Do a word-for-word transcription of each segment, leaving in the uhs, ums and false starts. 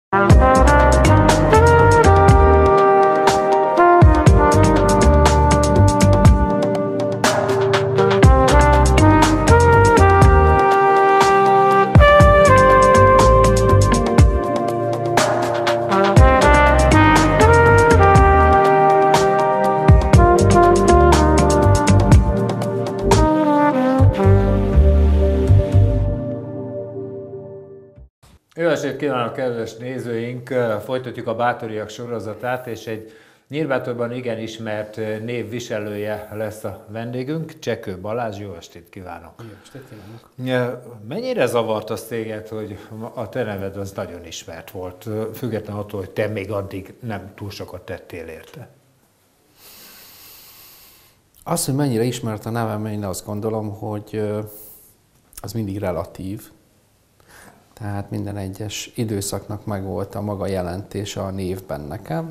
Jó estét kívánok, kedves nézőink! Folytatjuk a Báthoriak sorozatát, és egy Nyírbátorban igen ismert név viselője lesz a vendégünk, Csekő Balázs. Jó estét kívánok! Jó estét kívánok! Mennyire zavart az téged, hogy a te neved az nagyon ismert volt, függetlenül attól, hogy te még addig nem túl sokat tettél érte? Az, hogy mennyire ismert a nevem, én azt gondolom, hogy az mindig relatív. Tehát minden egyes időszaknak megvolt a maga jelentése a névben nekem.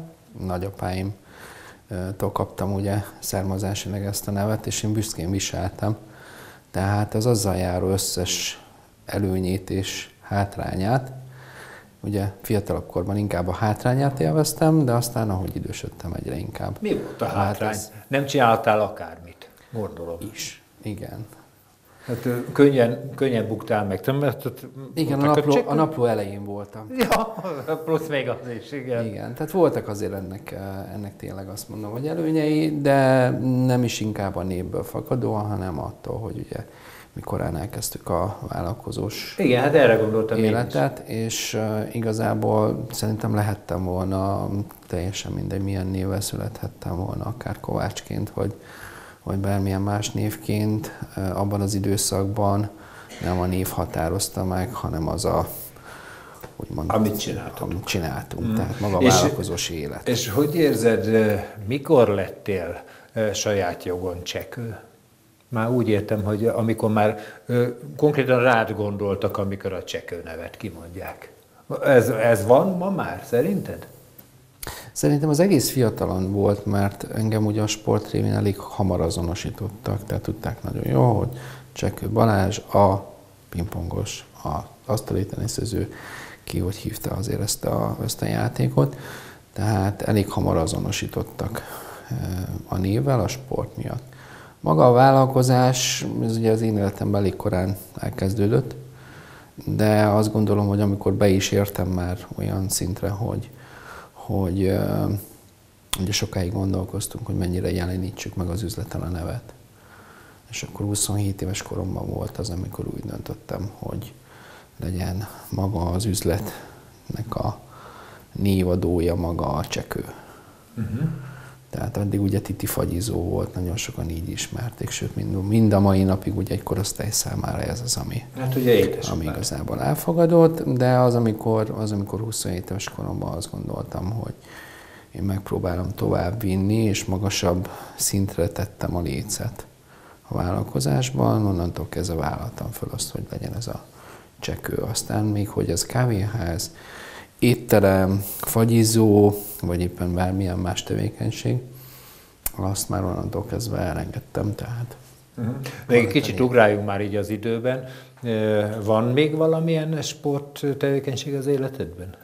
Nagyapáimtól kaptam ugye származásilag ezt a nevet, és én büszkén viseltem. Tehát az azzal járó összes előnyét és hátrányát. Ugye fiatalabb korban inkább a hátrányát élveztem, de aztán ahogy idősödtem egyre inkább. Mi volt a hátrány? Hát ez... Nem csináltál akármit, gondolom. Is, igen. Hát könnyen, könnyen buktál meg. Tehát, igen, a napló, a napló elején voltam. Ja, plusz még az is, igen. Igen, tehát voltak azért ennek, ennek tényleg azt mondom, hogy előnyei, de nem is inkább a névből fakadóan, hanem attól, hogy ugye mikorán elkezdtük a vállalkozós igen, hát erre gondoltam életet, és uh, igazából szerintem lehettem volna, teljesen mindegy, milyen névvel születhettem volna, akár Kovácsként, vagy vagy bármilyen más névként, abban az időszakban nem a név határozta meg, hanem az a, úgymond, amit csináltunk. Amit csináltunk, mm. tehát maga a vállalkozós élet. És hogy érzed, mikor lettél saját jogon Csekő? Már úgy értem, hogy amikor már konkrétan rád gondoltak, amikor a Csekő nevet kimondják. Ez, ez van ma már, szerinted? Szerintem az egész fiatalon volt, mert engem ugye a sport révén elég hamar azonosítottak, tehát tudták nagyon jó, hogy Csekő Balázs, a pingpongos, a asztali teniszező, ki hogy hívta azért ezt a, ezt a játékot, tehát elég hamar azonosítottak a névvel a sport miatt. Maga a vállalkozás, ez ugye az én életemben elég korán elkezdődött, de azt gondolom, hogy amikor be is értem már olyan szintre, hogy hogy uh, ugye sokáig gondolkoztunk, hogy mennyire jelenítsük meg az üzleten a nevet. És akkor huszonhét éves koromban volt az, amikor úgy döntöttem, hogy legyen maga az üzletnek a névadója maga a Csekő. Uh-huh. Tehát addig ugye Titi Fagyizó volt, nagyon sokan így ismerték, sőt mind, mind a mai napig ugye egy korosztály számára ez az, ami, hát ugye ami igazából elfogadott, de az amikor, az, amikor huszonhét éves koromban azt gondoltam, hogy én megpróbálom tovább vinni, és magasabb szintre tettem a lécet a vállalkozásban, onnantól kezdve vállaltam föl azt, hogy legyen ez a Csekő. Aztán még, hogy ez kávéház, étterem, fagyizó, vagy éppen bármilyen más tevékenység, azt már onnantól kezdve elengedtem, tehát. Uh-huh. Még egy kicsit ugráljunk már így az időben. Van még valamilyen sport tevékenység az életedben?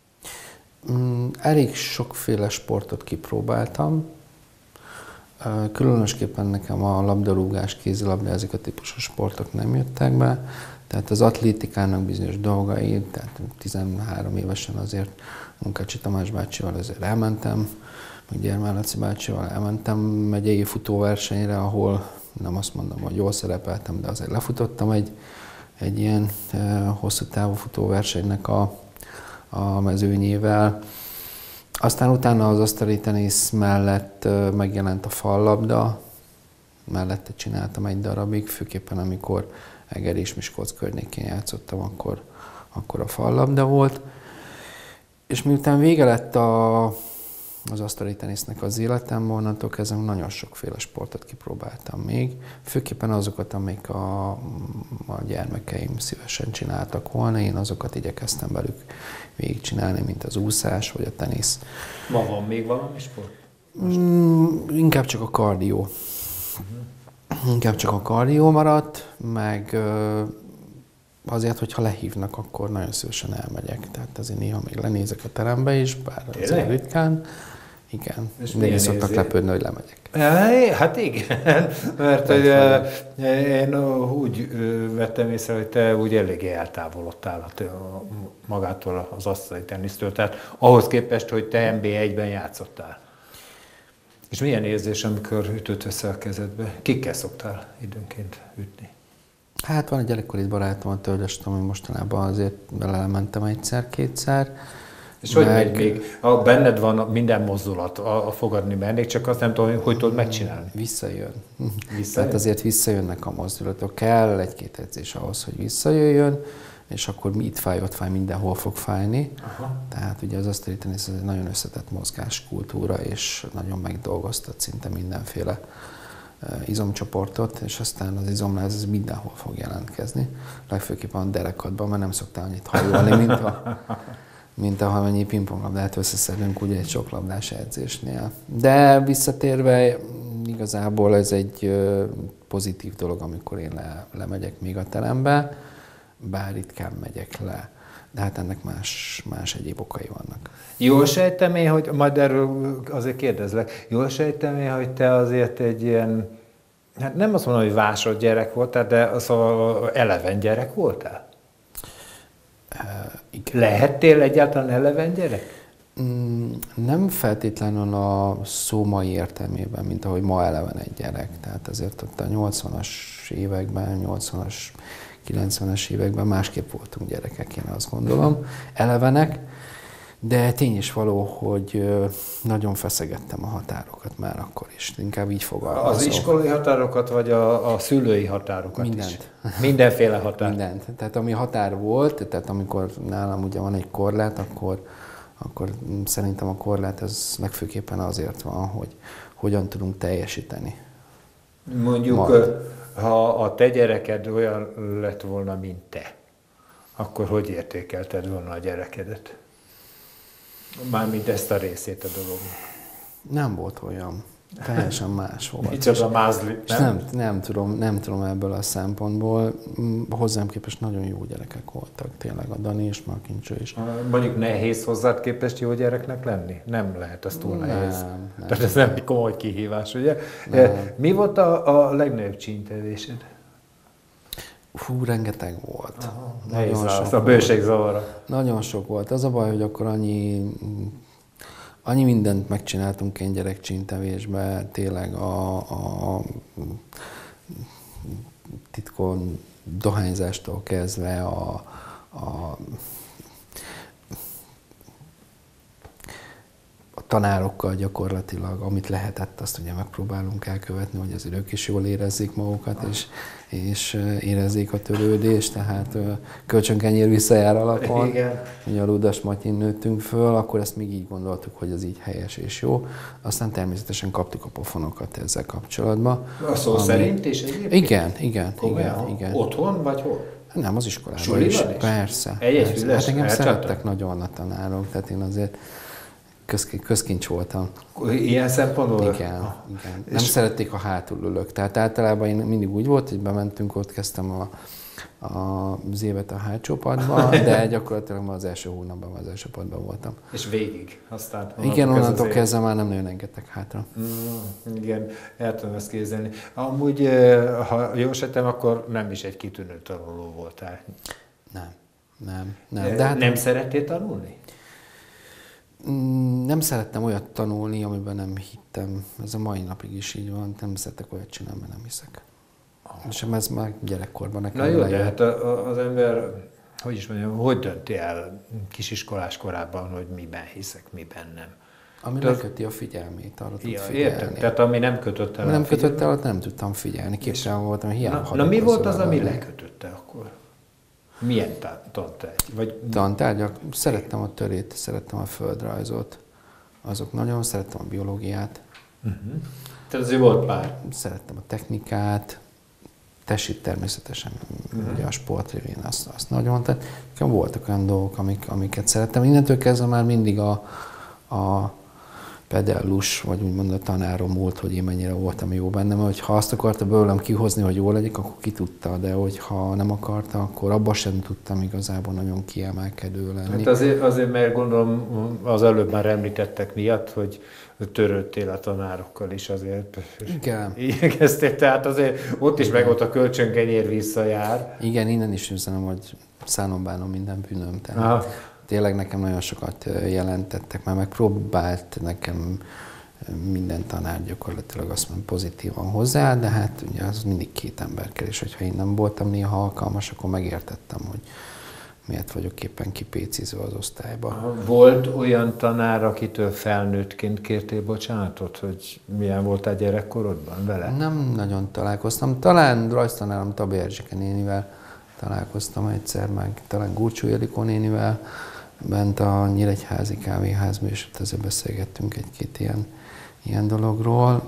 Elég sokféle sportot kipróbáltam. Különösképpen nekem a labdarúgás, kézilabda, ezek a típusú sportok nem jöttek be. Tehát az atlétikának bizonyos dolgai, tehát tizenhárom évesen azért Munkácsi Tamás bácsival azért elmentem, meg Gyermán Laci bácsival elmentem megyei futóversenyre, ahol nem azt mondom, hogy jól szerepeltem, de azért lefutottam egy, egy ilyen e, hosszú távú futóversenynek a, a mezőnyével. Aztán utána az asztali tenisz mellett e, megjelent a fallabda, mellette csináltam egy darabig, főképpen amikor Eger és Miskolc környékén játszottam, akkor, akkor a fallabda volt. És miután vége lett a, az asztali tenisznek az életem, onnantól kezdve nagyon sokféle sportot kipróbáltam még. Főképpen azokat, amik a, a gyermekeim szívesen csináltak volna, én azokat igyekeztem velük végigcsinálni, mint az úszás vagy a tenisz. Ma van még valami sport? Mm, inkább csak a kardió. Uh-huh. Inkább csak a kardió maradt, meg azért, hogyha lehívnak, akkor nagyon szívesen elmegyek. Tehát azért néha még lenézek a terembe is, bár azért ritkán. Igen, mégis szoktak lepődni, hogy lemegyek. Hát igen, mert hogy, én úgy vettem észre, hogy te úgy eléggé eltávolodtál magától az asztali tenisztől, tehát ahhoz képest, hogy te en bé egyben játszottál. És milyen érzés, amikor ütött össze a kezedbe? Kikkel szoktál időnként ütni? Hát van egy gyerekkori barátom, a Tölgyes Tomi, mostanában azért belementem egyszer-kétszer. És meg... hogy megy még? Ha benned van minden mozdulat, a, a fogadni mennék, csak azt nem tudom, hogy tudod megcsinálni. Visszajön. Visszajön. Tehát azért visszajönnek a mozdulatok. Kell egy-két edzés ahhoz, hogy visszajöjjön, és akkor itt fáj, ott fáj, mindenhol fog fájni. Aha. Tehát ugye az asztali tenisz egy nagyon összetett mozgáskultúra, és nagyon megdolgoztat szinte mindenféle izomcsoportot, és aztán az izomláz ez mindenhol fog jelentkezni. Legfőképpen a derekadban, mert nem szoktál annyit hajolni, mint a, mint amennyi pingponglabdát összeszedünk ugye egy soklabdás edzésnél. De visszatérve, igazából ez egy pozitív dolog, amikor én le, lemegyek még a terembe, bár ritkán megyek le. De hát ennek más, más egyéb okai vannak. Jól sejtem én, hogy majd erről azért kérdezlek, jól sejtem én, hogy te azért egy ilyen, hát nem azt mondom, hogy vásott gyerek voltál, de szóval eleven gyerek voltál? Uh, igen. Lehettél egyáltalán eleven gyerek? Mm, nem feltétlenül a szó mai értelmében, mint ahogy ma eleven egy gyerek. Tehát azért ott a nyolcvanas években, nyolcvanas kilencvenes években másképp voltunk gyerekek, én azt gondolom, elevenek, de tény is való, hogy nagyon feszegettem a határokat már akkor is, inkább így fogalmazom. Az iskolai határokat, vagy a, a szülői határokat Mindent. is? Mindenféle határ? Mindent. Tehát ami határ volt, tehát amikor nálam ugye van egy korlát, akkor, akkor szerintem a korlát ez legfőképpen azért van, hogy hogyan tudunk teljesíteni. Mondjuk... Majd. Ha a te gyereked olyan lett volna, mint te, akkor hogy értékelted volna a gyerekedet? Mármint ezt a részét a dolognak. Nem volt olyan. Teljesen más volt. Micsoda mázli, nem? Nem, nem, tudom, nem tudom ebből a szempontból. Hozzám képest nagyon jó gyerekek voltak, tényleg a Dani és Markincső is. Mondjuk nehéz hozzád képest jó gyereknek lenni? Nem lehet, az túl nem, nehéz. Nem, Tehát ez nem egy komoly kihívás, ugye? Nem. Mi volt a, a legnagyobb csíntevésed? Hú, rengeteg volt. Aha, nagyon sok a bőség zavara. Nagyon sok volt. Az a baj, hogy akkor annyi... Annyi mindent megcsináltunk én gyerekcsíntevésben, tényleg a, a titkon dohányzástól kezdve a, a, a tanárokkal gyakorlatilag, amit lehetett, azt ugye megpróbálunk elkövetni, hogy azért ők is jól érezzék magukat, és, és érezzék a törődést, tehát kölcsönkenyér visszajár alapon. Igen. Ugye a Ludas Matyin nőttünk föl, akkor ezt még így gondoltuk, hogy ez így helyes és jó. Aztán természetesen kaptuk a pofonokat ezzel kapcsolatban. A szó ami... szerint is egyébként? Igen, igen, igen, igen. Otthon vagy hol? Nem, az iskolában Suliban is. is. Persze. Egy-egy persze. Hát engem szerettek nagyon a tanárok, tehát én azért közkincs voltam. Ilyen szempontból? Igen, igen. Nem és... szerették, ha hátul ülök. Tehát általában én mindig úgy volt, hogy bementünk, ott kezdtem a, a, az évet a hátsó padba, de gyakorlatilag az első hónapban az első padban voltam. És végig? Aztán igen, onnantól kezdve már nem nagyon engedtek hátra. Mm, igen, el tudom ezt képzelni. Amúgy, ha jól sejtem, akkor nem is egy kitűnő tanuló voltál. Nem, nem. Nem, de hát nem szerettél tanulni? Nem szerettem olyat tanulni, amiben nem hittem. Ez a mai napig is így van. Nem szeretek olyat csinálni, mert nem hiszek. Oh. És ez már gyerekkorban nekem. Na jó, de hát az ember, hogy is mondjam, hogy dönti el kisiskolás korában, hogy miben hiszek, miben nem. Ami Te leköti a figyelmét, arra tud ja, figyelni. Értem, tehát ami nem kötött el ami nem kötött el, ott nem tudtam figyelni. Képtelen voltam, hiába. Na, na mi volt az, ami lekötötte akkor? Milyen tantárgy? Vagy... Tantárgyak? Szerettem a törét, szerettem a földrajzot. Azok nagyon, szerettem a biológiát. Uh-huh. Tehát azért volt pár. Szerettem a technikát, tesit természetesen, uh-huh. ugye a sportrévén azt, azt nagyon. Tehát voltak olyan dolgok, amik, amiket szerettem. Innentől kezdve már mindig a, a pedellus, vagy úgymond a tanárom volt, hogy én mennyire voltam jó benne, mert ha azt akarta belőlem kihozni, hogy jól legyek, akkor ki tudta, de hogyha nem akarta, akkor abban sem tudtam igazából nagyon kiemelkedő lenni. Hát azért, azért, mert gondolom az előbb már említettek miatt, hogy törődtél a tanárokkal is azért. Igen. Igyekeztél, tehát azért ott is meg volt a kölcsönkenyér visszajár. Igen, innen is üzenem, hogy szánom bánom minden bűnöm. Tehát Aha. tényleg nekem nagyon sokat jelentettek, mert megpróbált nekem minden tanár gyakorlatilag azt mondja pozitívan hozzá, de hát ugye az mindig két ember kell, és hogyha én nem voltam néha alkalmas, akkor megértettem, hogy miért vagyok éppen kipécizve az osztályba. Volt olyan tanár, akitől felnőttként kértél bocsánatot, hogy milyen voltál gyerekkorodban vele? Nem nagyon találkoztam. Talán rajztanárom Tabi Erzsike nénivel találkoztam egyszer, meg talán Gurcsó Ildikó nénivel bent a Nyíregyházi kávéházban, és ott ezzel beszélgettünk egy-két ilyen, ilyen dologról.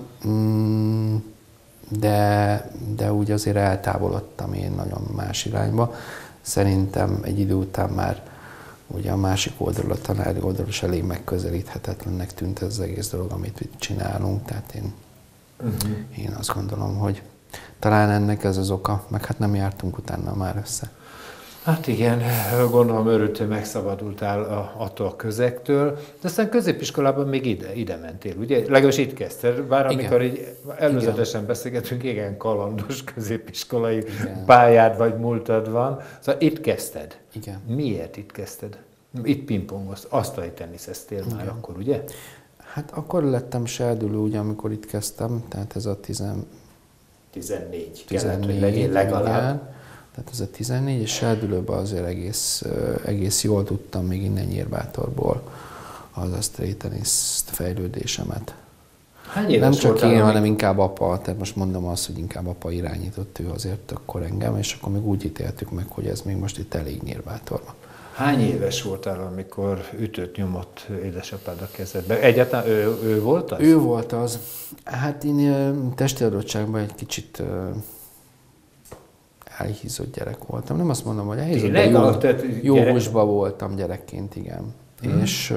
De, de úgy azért eltávolodtam én nagyon más irányba. Szerintem egy idő után már ugye a másik oldalról, a tanári oldalról is elég megközelíthetetlennek tűnt ez az egész dolog, amit itt csinálunk. Tehát én, uh-huh. én azt gondolom, hogy talán ennek ez az oka, meg hát nem jártunk utána már össze. Hát igen, gondolom örült, hogy megszabadultál a, attól a közektől, de aztán középiskolában még ide, ide mentél, ugye? Legalábbis itt kezdtél, bár amikor igen. így előzetesen beszélgetünk, igen, kalandos középiskolai igen. pályád vagy múltad van, szóval itt kezdted. Igen. Miért itt kezdted? Itt pingpongozz, asztali teniszeztél már akkor, ugye? Hát akkor lettem serdülő, ugye, amikor itt kezdtem, tehát ez a tizen... tizennégy. Kellett, hogy legyél legalább. Igen. Tehát ez a tizennégy, és serdülőben azért egész, egész jól tudtam még innen Nyírbátorból az asztali teniszt fejlődésemet. Hány éves Nem csak én, még? hanem inkább apa, tehát most mondom azt, hogy inkább apa irányított ő azért akkor engem, és akkor még úgy ítéltük meg, hogy ez még most itt elég Nyírbátorban. Hány éves voltál, amikor ütőt nyomott édesapád a kezedbe? Egyáltalán ő, ő volt az? Ő volt az. Hát én testi adottságban egy kicsit elhízott gyerek voltam. Nem azt mondom, hogy elhízott, de jó, jó húsban voltam gyerekként, igen. Hmm. És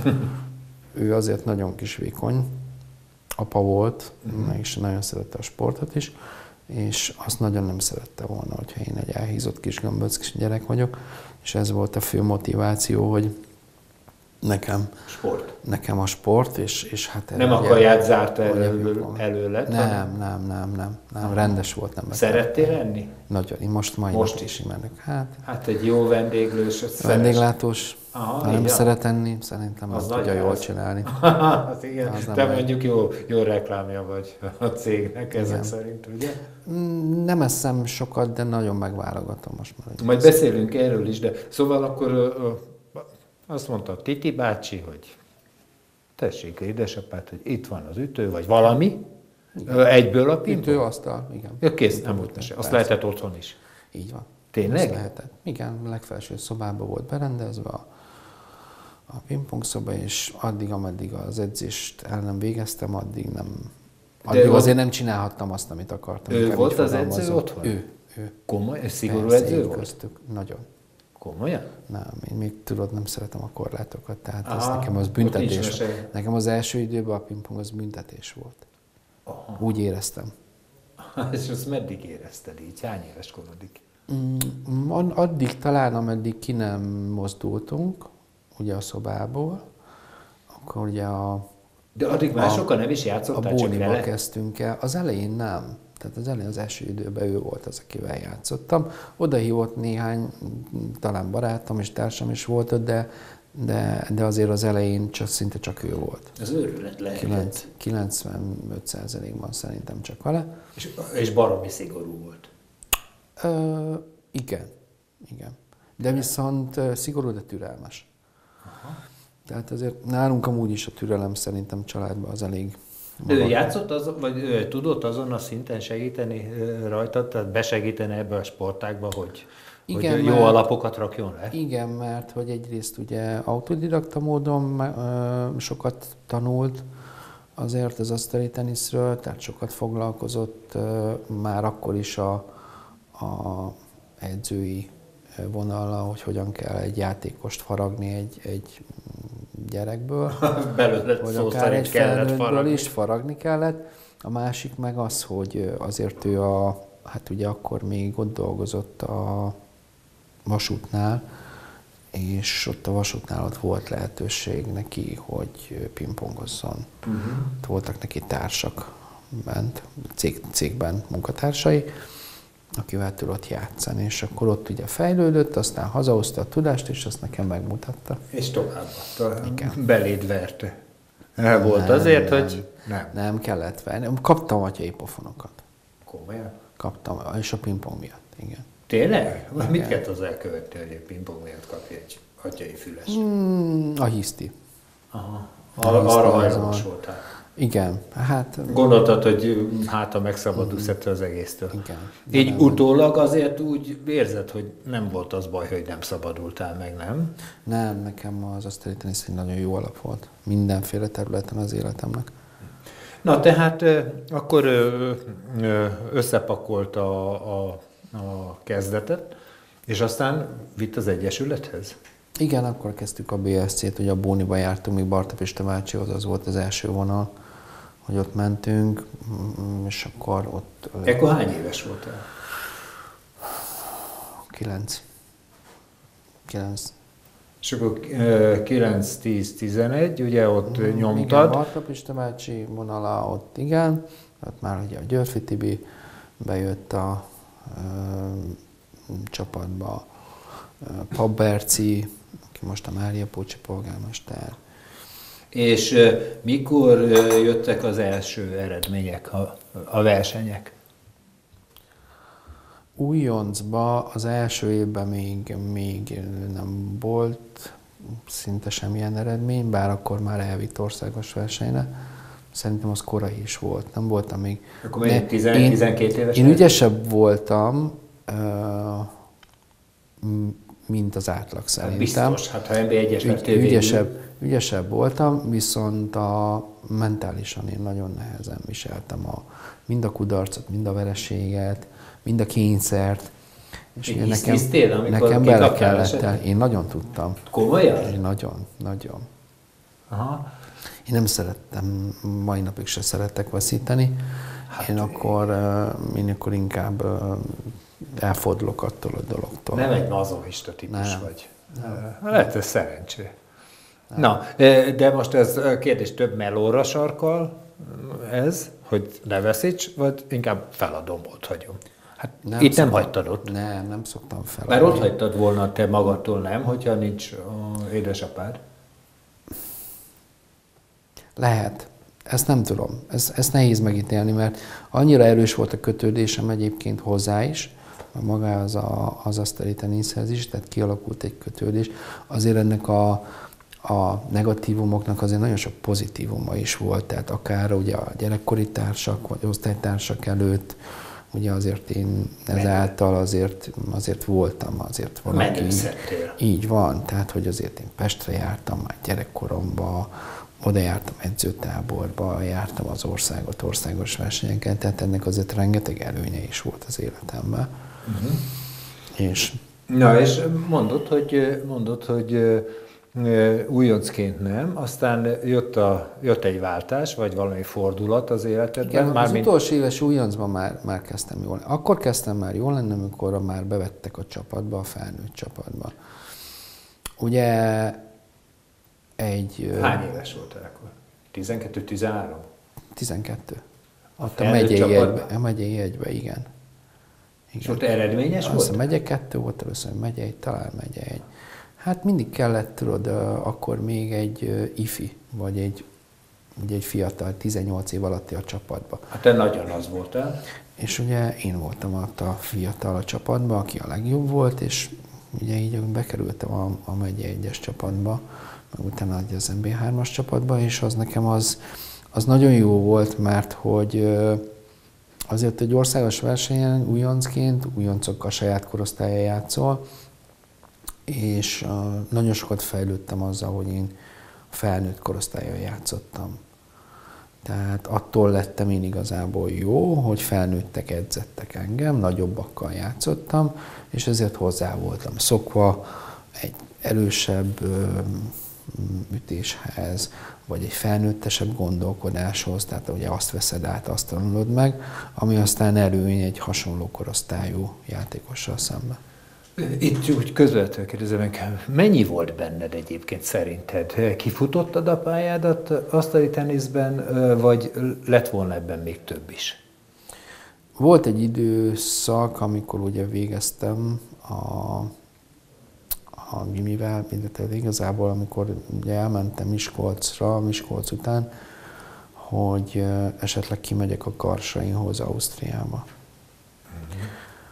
ő azért nagyon kis vékony apa volt, hmm. és nagyon szerette a sportot is, és azt nagyon nem szerette volna, hogyha én egy elhízott kis gömböc gyerek vagyok, és ez volt a fő motiváció, hogy nekem, sport. nekem a sport, és, és hát... Nem a kaját zárt elő, előlet? Nem, nem, nem, nem, nem, rendes volt. Nem Szerettél lenni? Nagyon, én most mai most is imádok. Hát, hát egy jó vendéglős, vendéglátós, aha, ha nem szeret enni, szerintem az azt tudja jól csinálni. Hát igen, az te mondjuk jó, jó reklámja vagy a cégnek ezek igen. szerint, ugye? Nem eszem sokat, de nagyon megválogatom most már. Majd beszélünk erről is, de szóval akkor azt mondta Titi bácsi, hogy tessék édesapát, hogy itt van az ütő, vagy valami, igen. egyből a pingpong. Ütő, asztal, igen. Ja, kész, nem volt mese. Azt persze. Lehetett otthon is. Így van. Tényleg? Azt lehetett. Igen, a legfelső szobában volt berendezve a, a pingpong szoba, és addig, ameddig az edzést el nem végeztem, addig nem, addig De azért ott... nem csinálhattam azt, amit akartam. Ő volt az edző otthon? Ő. ő. Komoly? Szigorú persze, edző volt? Köztük. Nagyon. Komolyan? Nem, én még tudod, nem szeretem a korlátokat, tehát ez Aha, nekem az büntetés. Nekem az első időben a pingpong az büntetés volt. Aha. Úgy éreztem. És azt meddig érezted így? Hány éves korodig? Mm, addig talán, ameddig ki nem mozdultunk, ugye a szobából, akkor ugye a... De addig már sokan nem is játszottál, a csak vele? Kezdtünk el. Az elején nem. Tehát az elején, az első időben ő volt az, akivel játszottam. Oda hívott néhány, talán barátom és társam is volt ott, de, de, de azért az elején csak, szinte csak ő volt. Az őrület lehetett. kilencvenöt százalékban szerintem csak vele. És, és baromi szigorú volt. Ö, igen, igen. De viszont szigorú, de türelmes. Aha. Tehát azért nálunk amúgy is a türelem szerintem családban az elég... De ő játszott, az, vagy ő tudott azon a szinten segíteni rajtad, tehát besegíteni ebbe a sportágba, hogy, igen, hogy jó mert, alapokat rakjon le? Igen, mert hogy egyrészt ugye autodidakta módon ö, sokat tanult azért az asztali teniszről, tehát sokat foglalkozott ö, már akkor is a, a edzői vonallal, hogy hogyan kell egy játékost faragni egy, egy gyerekből, Belőled vagy szó akár szerint egy kellett felnőttből faragni. is faragni kellett. A másik meg az, hogy azért ő a, hát ugye akkor még ott dolgozott a vasútnál, és ott a vasútnál ott volt lehetőség neki, hogy pingpongozzon. Uh-huh. Voltak neki társak bent, cég, cégben munkatársai, akivel tudott játszani, és akkor ott ugye fejlődött, aztán hazahozta a tudást, és azt nekem megmutatta. És továbbadta. Beléd verte. El volt nem, azért, nem, hogy nem. Nem kellett venni. Kaptam atyai pofonokat. Komolyan? Kaptam, és a pingpong miatt, igen. Tényleg? Igen. Mit kellett az elkövetni, hogy egy pingpong miatt kapja egy atyai füles? Mm, a hiszti. Aha. Ar- arra hajlamos voltál. Igen, hát... Gondoltad, hogy hát, ha megszabadulsz ettől az egésztől. Igen. Így nem, utólag azért úgy érzed, hogy nem volt az baj, hogy nem szabadultál meg, nem? Nem, nekem az asztali tenisz egy nagyon jó alap volt. Mindenféle területen az életemnek. Na, tehát akkor összepakolt a, a, a kezdetet, és aztán vitt az Egyesülethez? Igen, akkor kezdtük a bé es cét, ugye a Bóniba jártunk, még Barta Pista bácsihoz, az volt az első vonal, hogy ott mentünk, és akkor ott... Ekkor hány éves voltál? Kilenc. Kilenc. És akkor kilenc, tíz, tizenegy, ugye ott mm, nyomtad. Igen, Barta Pista bácsi vonala, ott igen, ott már ugye a Györfi Tibi bejött a ö, csapatba, Pap Berci, aki most a Mária Pócsi polgármester. És uh, mikor uh, jöttek az első eredmények, a, a versenyek? Újoncba az első évben még, még nem volt szinte semmilyen eredmény, bár akkor már elvitt országos versenyre. Szerintem az korai is volt, nem voltam még... Akkor még tizenkettő éves? Én ügyesebb voltam, mint az átlag szerintem. Biztos, hát ha en bé egyes lettél Ügy, ügyesebb, ügyesebb voltam, viszont a mentálisan én nagyon nehezen viseltem a, mind a kudarcot, mind a vereséget, mind a kényszert. És ugye nekem, hisztél, nekem bele kellett el. Én nagyon tudtam. Komolyan? Én nagyon, nagyon. Aha. Én nem szerettem, mai napig se szeretek veszíteni. Hát én, akkor, én akkor inkább elfordulok attól a dologtól. Nem egy mazochista típus nem. vagy. Nem. Lehet, ez szerencsé. Nem. Na, de most ez a kérdés több melóra sarkal ez, hogy ne veszíts, vagy inkább feladom, ott hagyom. Hát nem itt szoktam, nem hagytad ott. Nem, nem szoktam feladni. Mert ott hagytad volna te magadtól, nem, hogyha nincs édesapád? Lehet. Ezt nem tudom. Ez, ezt nehéz megítélni, mert annyira erős volt a kötődésem egyébként hozzá is, maga az a, az asztali teniszhez is, tehát kialakult egy kötődés. Azért ennek a, a negatívumoknak azért nagyon sok pozitívuma is volt, tehát akár ugye a gyerekkori társak, vagy osztálytársak előtt, ugye azért én ezáltal azért, azért voltam, azért valaki. Így van, tehát hogy azért én Pestre jártam már gyerekkoromban, oda jártam edzőtáborba, jártam az országot, országos versenyeken, tehát ennek azért rengeteg előnye is volt az életemben. Uh-huh. És... Na, és mondod, hogy, mondod, hogy újoncként nem, aztán jött, a, jött egy váltás, vagy valami fordulat az életedben. Igen, már az mint... utolsó éves újoncban már, már kezdtem jól. Akkor kezdtem már jól lenni, amikor már bevettek a csapatba, a felnőtt csapatba. Ugye egy... Hány éves voltál akkor? tizenkettő tizenhárom? tizenkettő. Ott a megyei egybe, a megyei egybe, igen. igen. És ott eredményes volt? Azt a megye kettő volt, először megye egy, talán megye egy. Hát mindig kellett, tudod, akkor még egy ifi, vagy egy, ugye egy fiatal, tizennyolc év alatti a csapatba. Hát te nagyon az voltál. És ugye én voltam ott a fiatal a csapatba, aki a legjobb volt, és ugye így bekerültem a, a megye egyes csapatba, meg utána az em bé hármas csapatba, és az nekem az, az nagyon jó volt, mert hogy azért egy országos versenyen újoncként, újoncokkal saját korosztálya játszol, és nagyon sokat fejlődtem azzal, hogy én a felnőtt korosztályon játszottam. Tehát attól lettem én igazából jó, hogy felnőttek edzettek engem, nagyobbakkal játszottam, és ezért hozzá voltam szokva egy erősebb ütéshez, vagy egy felnőttesebb gondolkodáshoz, tehát ugye azt veszed át, azt tanulod meg, ami aztán előny egy hasonló korosztályú játékossal szemben. Itt úgy közvetlenül kérdezem meg, mennyi volt benned egyébként szerinted? Kifutottad a pályádat asztali teniszben, vagy lett volna ebben még több is? Volt egy időszak, amikor ugye végeztem a, a gimivel, mindent igazából, amikor ugye elmentem Miskolcra, Miskolc után, hogy esetleg kimegyek a Karsainhoz, Ausztriába. Uh-huh.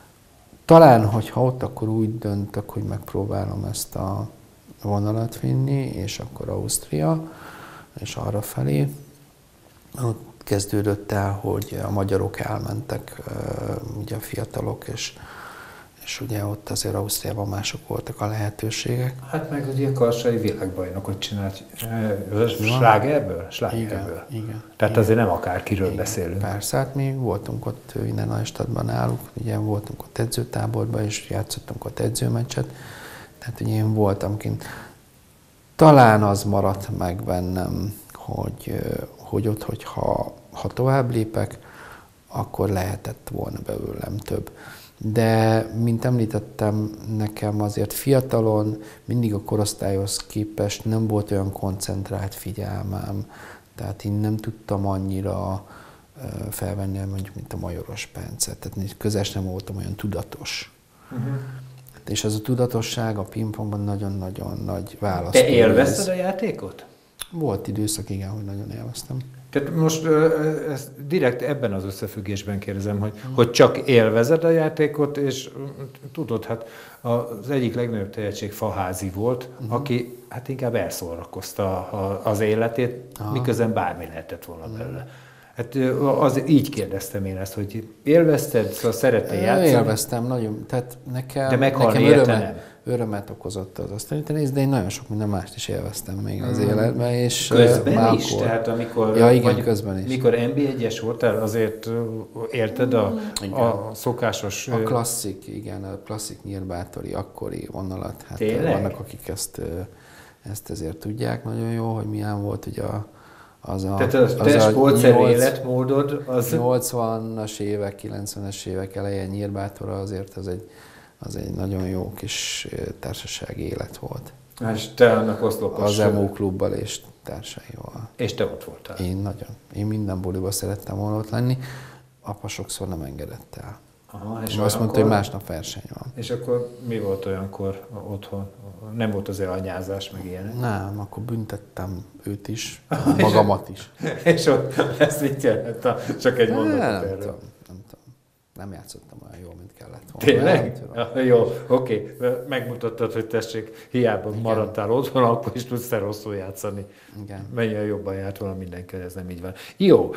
Talán, hogyha ott, akkor úgy döntök, hogy megpróbálom ezt a vonalat vinni, és akkor Ausztria, és arra felé. Ott kezdődött el, hogy a magyarok elmentek, ugye a fiatalok, és, és ugye ott azért Ausztriában mások voltak a lehetőségek. Hát meg ugye a Karsai világbajnokot csinált slágerből? Slágerből. Igen, igen. Tehát igen. azért nem akárkiről Igen, beszélünk. Persze, hát mi voltunk ott innen Neustattban náluk, ugye voltunk ott edzőtáborban, és játszottunk ott edzőmeccset. Tehát ugye én voltam kint. Talán az maradt meg bennem, hogy, hogy ott, hogyha ha tovább lépek, akkor lehetett volna belőlem több. De, mint említettem, nekem azért fiatalon, mindig a korosztályhoz képest nem volt olyan koncentrált figyelmem, tehát én nem tudtam annyira felvenni, mondjuk, mint a Majoros Bence. Tehát közel nem voltam olyan tudatos. Uh-huh. És ez a tudatosság a pingpongban nagyon-nagyon nagy választó. Te élvezted a játékot? Volt időszak, igen, hogy nagyon élveztem. Tehát most ezt direkt ebben az összefüggésben kérdezem, hogy, mm. hogy csak élvezed a játékot, és tudod, hát az egyik legnagyobb tehetség Faházi volt, mm. aki hát inkább elszórakozta az életét, aha, miközben bármi lehetett volna mm. belőle. Hát az, így kérdeztem én ezt, hogy élvezted, szóval szerettél játszani? Élveztem, nagyon. Tehát nekem, de meghalni nekem érte örömet, örömet okozott az asztali tenisz, de én nagyon sok minden mást is élveztem még az hmm. életben. És közben is? Akkor... Tehát amikor, ja, igen, vagy, közben is. Mikor en bé egyes voltál, azért érted a, a szokásos... A klasszik, igen, a klasszik nyírbátori, akkori vonalat. Hát tényleg? Vannak, akik ezt, ezt ezért tudják nagyon jó, hogy milyen volt ugye a Az a, Tehát a te sportszerű életmódod az... nyolcvanas évek, kilencvenes évek elején Nyírbátora azért az egy, az egy nagyon jó kis társasági élet volt. És te annak oszlopos... Az em o klubbal és társaival. És te ott voltál? Én nagyon. Én minden buliba szerettem volna ott lenni. Apa sokszor nem engedett el. Aha, és azt mondta, hogy másnap verseny van. És akkor mi volt olyankor otthon? Nem volt azért anyázás, meg ilyenek? Nem, akkor büntettem őt is, magamat is. És ott ezt mit jelent? Csak egy mondatot nem, erről. Nem tudom, nem tudom. Nem játszottam olyan jól, mint kellett volna. Tényleg? Ja, jó, oké. Megmutattad, hogy tessék, hiába igen, maradtál otthon, akkor is tudsz te rosszul játszani. Igen. Mennyire jobban járt volna mindenki, ez nem így van. Jó,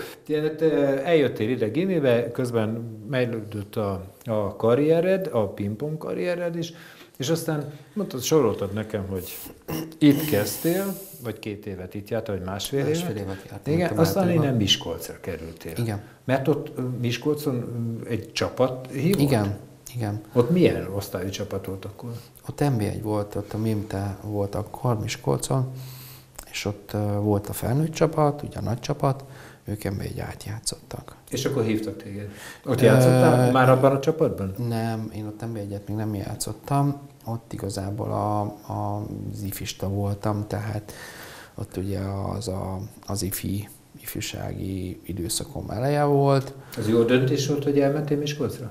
eljöttél ide gimibe, közben fejlődött a, a karriered, a pingpong karriered is, és aztán mondtad, soroltad nekem, hogy itt kezdtél, vagy két évet itt jártál, vagy másfél évet. Másfél évet jártam. Igen, aztán innen Miskolcra kerültél. Igen. Mert ott Miskolcon egy csapat hívott? Igen, igen. Ott milyen osztályú csapat volt akkor? Ott en bé egy volt, ott a Mimte volt akkor Miskolcon, és ott volt a felnőtt csapat, ugye a nagy csapat, ők en bé egyet játszottak. És akkor hívtak téged? Ott játszottál uh, már abban a csapatban? Nem, én ott en bé egyet még nem játszottam. Ott igazából a, a, az ifista voltam, tehát ott ugye az a, az ifi, ifjúsági időszakom eleje volt. Az jó döntés volt, hogy elmentél Miskolcra?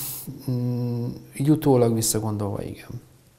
Így utólag visszagondolva, igen.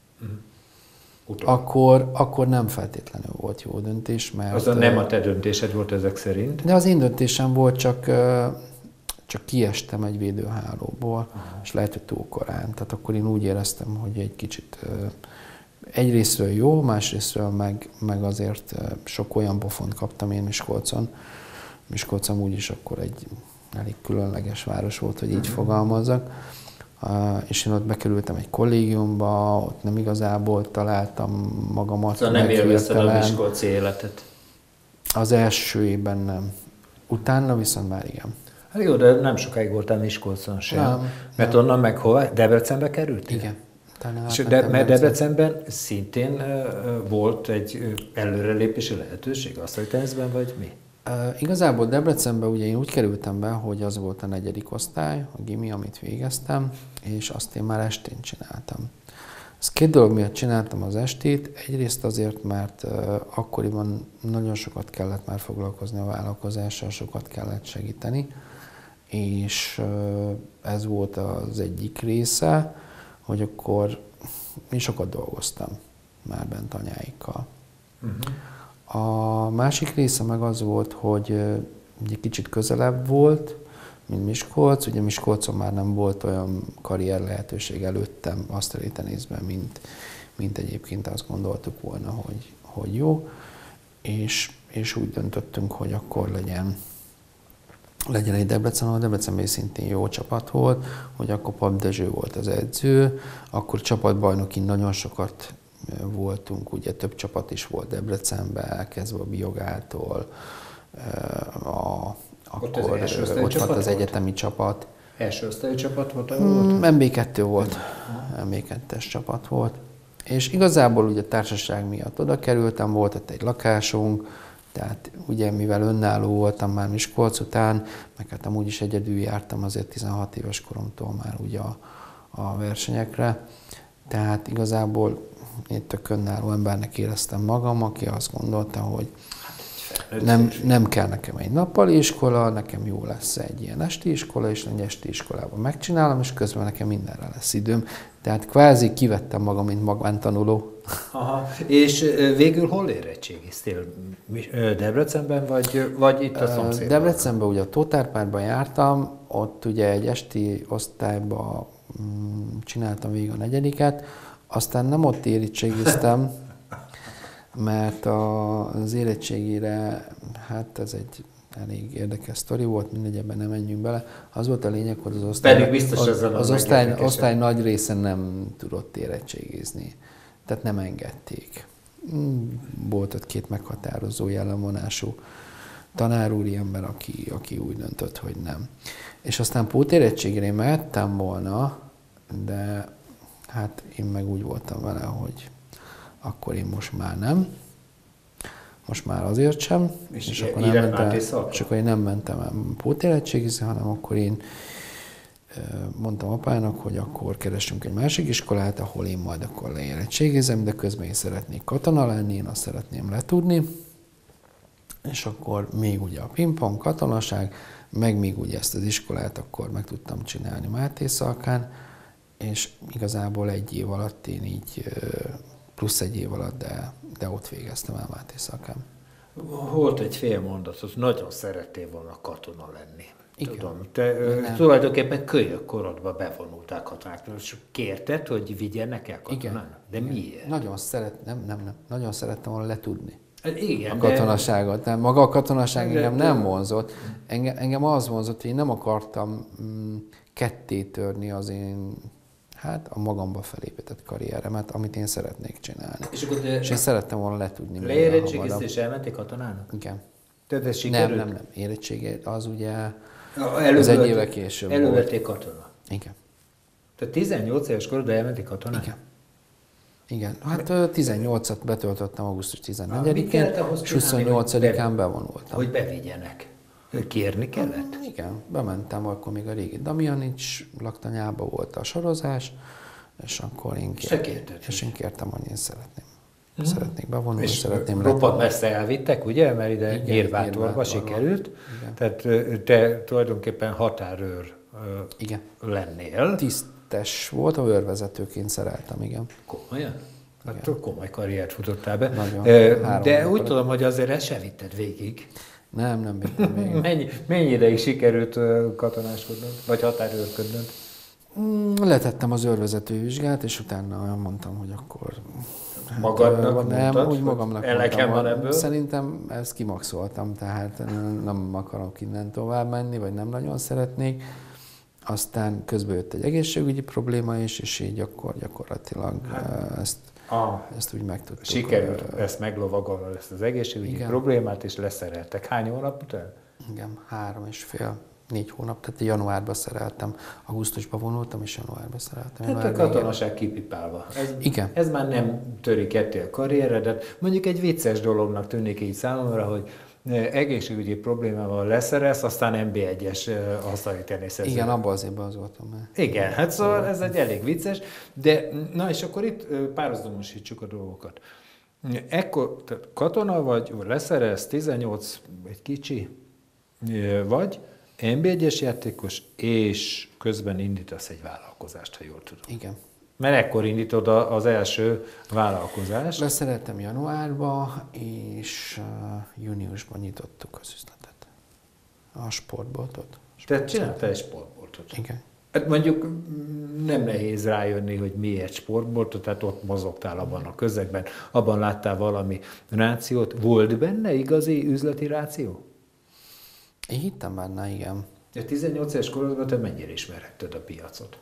Uh-huh. Akkor, akkor nem feltétlenül volt jó döntés, mert... Az a nem a te döntésed volt ezek szerint? De az én döntésem volt, csak, csak kiestem egy védőhálóból, uh-huh, és lehet, hogy túl korán. Tehát akkor én úgy éreztem, hogy egy kicsit egyrészről jó, másrészről meg, meg azért sok olyan pofont kaptam én Miskolcon. Miskolcon úgyis akkor egy elég különleges város volt, hogy így uh-huh, fogalmazzak. Uh, és én ott bekerültem egy kollégiumba, ott nem igazából találtam magamat. Szóval nem élvezted a miskolci életet? Az első évben nem. Utána viszont már igen. Hát jó, de nem sokáig voltál Miskolcon sem. Nem, mert nem. onnan meg hova? Debrecenbe kerültél? Igen. És de, mert Debrecenben szintén uh, volt egy előrelépési lehetőség, asztaliteniszben, vagy mi? Uh, igazából Debrecenben ugye én úgy kerültem be, hogy az volt a negyedik osztály, a gimi, amit végeztem, és azt én már estén csináltam. Ez két dolog miatt csináltam az estét. Egyrészt azért, mert uh, akkoriban nagyon sokat kellett már foglalkozni a vállalkozással, sokat kellett segíteni, és uh, ez volt az egyik része, hogy akkor én sokat dolgoztam már bent anyáikkal. Uh-huh. A másik része meg az volt, hogy uh, ugye kicsit közelebb volt, mint Miskolc. Ugye Miskolcon már nem volt olyan karrier lehetőség előttem asztaliteniszben, mint, mint egyébként azt gondoltuk volna, hogy, hogy jó. És, és úgy döntöttünk, hogy akkor legyen, legyen egy Debrecen, ahol Debrecenben szintén jó csapat volt, hogy akkor Pap Dezső volt az edző, akkor csapatbajnokin nagyon sokat voltunk, ugye több csapat is volt Debrecenben, kezdve a Biogától, a Akkor ott, az ott volt az egyetemi volt? Csapat. Első osztályú csapat volt? Hmm, em bé kettő volt. em bé kettes csapat volt. És igazából ugye a társaság miatt oda kerültem, volt ott egy lakásunk, tehát ugye mivel önálló voltam már Miskolc után, meg hát amúgy is egyedül jártam azért tizenhat éves koromtól már ugye a, a versenyekre. Tehát igazából én tök önálló embernek éreztem magam, aki azt gondolta, hogy Nem, nem kell nekem egy nappali iskola, nekem jó lesz egy ilyen esti iskola, és egy esti iskolában megcsinálom, és közben nekem mindenre lesz időm. Tehát kvázi kivettem magam, mint magántanuló. Aha. És végül hol érettségiztél? Debrecenben, vagy, vagy itt a szomszédban? Debrecenben ugye a Tótárpárban jártam, ott ugye egy esti osztályban csináltam végig a negyediket, aztán nem ott érettségiztem, mert az érettségére, hát ez egy elég érdekes sztori volt, mindegy, ebben nem menjünk bele. Az volt a lényeg, hogy az osztály, az, az, az osztály, osztály nagy része nem tudott érettségizni. Tehát nem engedték. Volt ott két meghatározó jellemvonású tanárúri ember, aki, aki úgy döntött, hogy nem. És aztán pótérettségére mehettem volna, de hát én meg úgy voltam vele, hogy akkor én most már nem. Most már azért sem. És, és akkor, nem mentem, és akkor én nem mentem pótérettségizni, hanem akkor én mondtam apának, hogy akkor keresünk egy másik iskolát, ahol én majd akkor leérettségizem, de közben én szeretnék katona lenni, én azt szeretném letudni. És akkor még ugye a pingpong, katonaság, meg még ugye ezt az iskolát akkor meg tudtam csinálni Máté Szalkán, és igazából egy év alatt én így, plusz egy év alatt, de, de ott végeztem el Máté Szalkán. Volt egy fél mondatot, nagyon szerettél volna katona lenni. Igen. Tudom, te nem. Tulajdonképpen kölyök korodban bevonultál katonákra, és kérted, hogy vigyenek el katonának? De Igen. miért? Nagyon, szeret, nem, nem, nem. Nagyon szerettem volna letudni. Igen, a katonaságot. De... Maga a katonaság engem de... nem vonzott. Engem, engem az vonzott, hogy én nem akartam mm, ketté törni az én, hát a magamba felépített karrieremet, amit én szeretnék csinálni. És, akkor de... és én szerettem volna letudni. Leérettségiztél és elmentél katonának? Igen. Tehát ez sikerült? Nem, nem, nem. Érettsége az ugye Előbb az egy éve később volt. Elővették katona? Igen. Tehát tizennyolc éves korodban elmentél katonának? Igen. Igen, hát tizennyolcat betöltöttem augusztus tizennegyedikén, és huszonnyolcadikán bevonultam. Hogy bevigyenek? Kérni kellett? Ah, igen, bementem, akkor még a régi Damjanics laktanyába volt a sorozás, és akkor én kértem, és én kértem, hogy én szeretném. Hmm. Szeretnék bevonulni, és szeretném roppant messze elvittek, ugye? Mert ide Nyírbátorba sikerült. Igen. Tehát te tulajdonképpen határőr igen. lennél. Tisztes volt, a őrvezetőként szereltem, igen. Komolyan? Hát igen. Komoly karriert futottál be. Nagyon, de úgy tudom, hogy azért ezt se vitted végig. Nem, nem vittem végig. Mennyi, mennyi ideig sikerült katonáskodnod, vagy határőrködnöd? Letettem az őrvezető vizsgát, és utána mondtam, hogy akkor... Magadnak hát, nem, mondtad, úgy magamnak mondtam. Van ebből? Szerintem ezt kimaxoltam, tehát nem akarok innen tovább menni, vagy nem nagyon szeretnék. Aztán közben jött egy egészségügyi probléma is, és így akkor gyakorlatilag hát. ezt, ah, ezt úgy megtudtuk. Sikerült uh, ezt meglovagolni, ezt az egészségügyi igen. problémát, és leszereltek. Hány hónap után? Igen, három és fél. négy hónap, tehát januárban szereltem, augusztusban vonultam, és januárban szereltem. Tehát a katonaság kipipálva. Ez, Igen. Ez már nem töri ketté a karrieredet. Mondjuk egy vicces dolognak tűnik így számomra, hogy egészségügyi problémával leszerelsz, aztán en bé egyes asztali teniszező. Igen, abban az évben az voltam már. Igen, hát szóval ez egy elég vicces, de na és akkor itt párhuzamosítsuk a dolgokat. Ekkor tehát katona vagy, leszerelsz, tizennyolc, egy kicsi, vagy en bé egyes játékos, és közben indítasz egy vállalkozást, ha jól tudom. Igen. Mert ekkor indítod az első vállalkozást. Leszereltem januárba, és uh, júniusban nyitottuk az üzletet. A sportboltot. Tehát csináltál egy sportboltot. Igen. Hát mondjuk nem nehéz rájönni, hogy miért sportboltot, tehát ott mozogtál abban a közegben, abban láttál valami rációt. Volt benne igazi üzleti ráció? Én hittem benne, igen. A tizennyolc éves korodban te mennyire ismerhetted a piacot?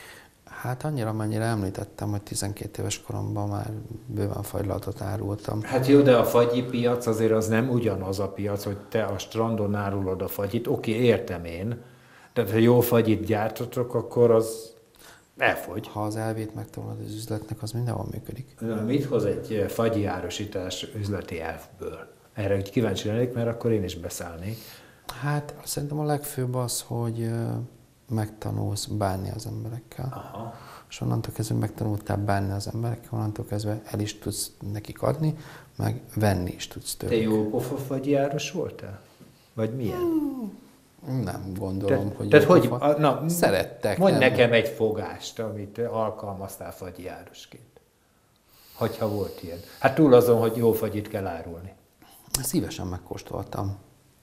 Hát annyira, mennyire említettem, hogy tizenkét éves koromban már bőven fagylaltot árultam. Hát jó, de a fagyi piac azért az nem ugyanaz a piac, hogy te a strandon árulod a fagyit. Oké, értem én. Tehát ha jó fagyit gyártotok, akkor az elfogy. Ha az elvét megtanulod az üzletnek, az mindenhol működik. Mit hoz egy fagyi árusítás üzleti elfből? Erre kíváncsi lennék, mert akkor én is beszállnék. Hát szerintem a legfőbb az, hogy megtanulsz bánni az emberekkel. Aha. És onnantól kezdve megtanultál bánni az emberekkel, onnantól kezdve el is tudsz nekik adni, meg venni is tudsz tőlük. Te jó pofa fagyi árus voltál? Vagy milyen? Hmm, nem gondolom, Te, hogy tehát jó hogy, pofa. a, na, Szerettek. Mondj nem? nekem egy fogást, amit alkalmaztál fagyi árusként. Hogyha volt ilyen. Hát túl azon, hogy jó fagyit kell árulni. Szívesen megkóstoltam.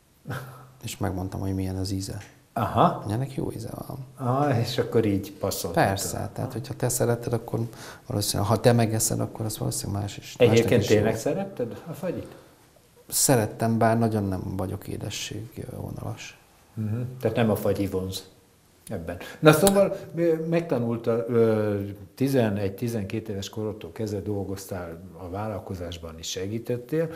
És megmondtam, hogy milyen az íze. Aha. Ennek jó íze van. Aha, és akkor így passzolt. Persze, tehát hogyha te szereted, akkor valószínűleg, ha te megeszed, akkor az valószínűleg más is. Egyébként is tényleg jó. szeretted a fagyit? Szerettem, bár nagyon nem vagyok édességvonalas. Uh-huh. Tehát nem a fagyi vonz ebben. Na szóval megtanultál, tizenegy-tizenkét éves korodtól kezdve dolgoztál a vállalkozásban is, segítettél,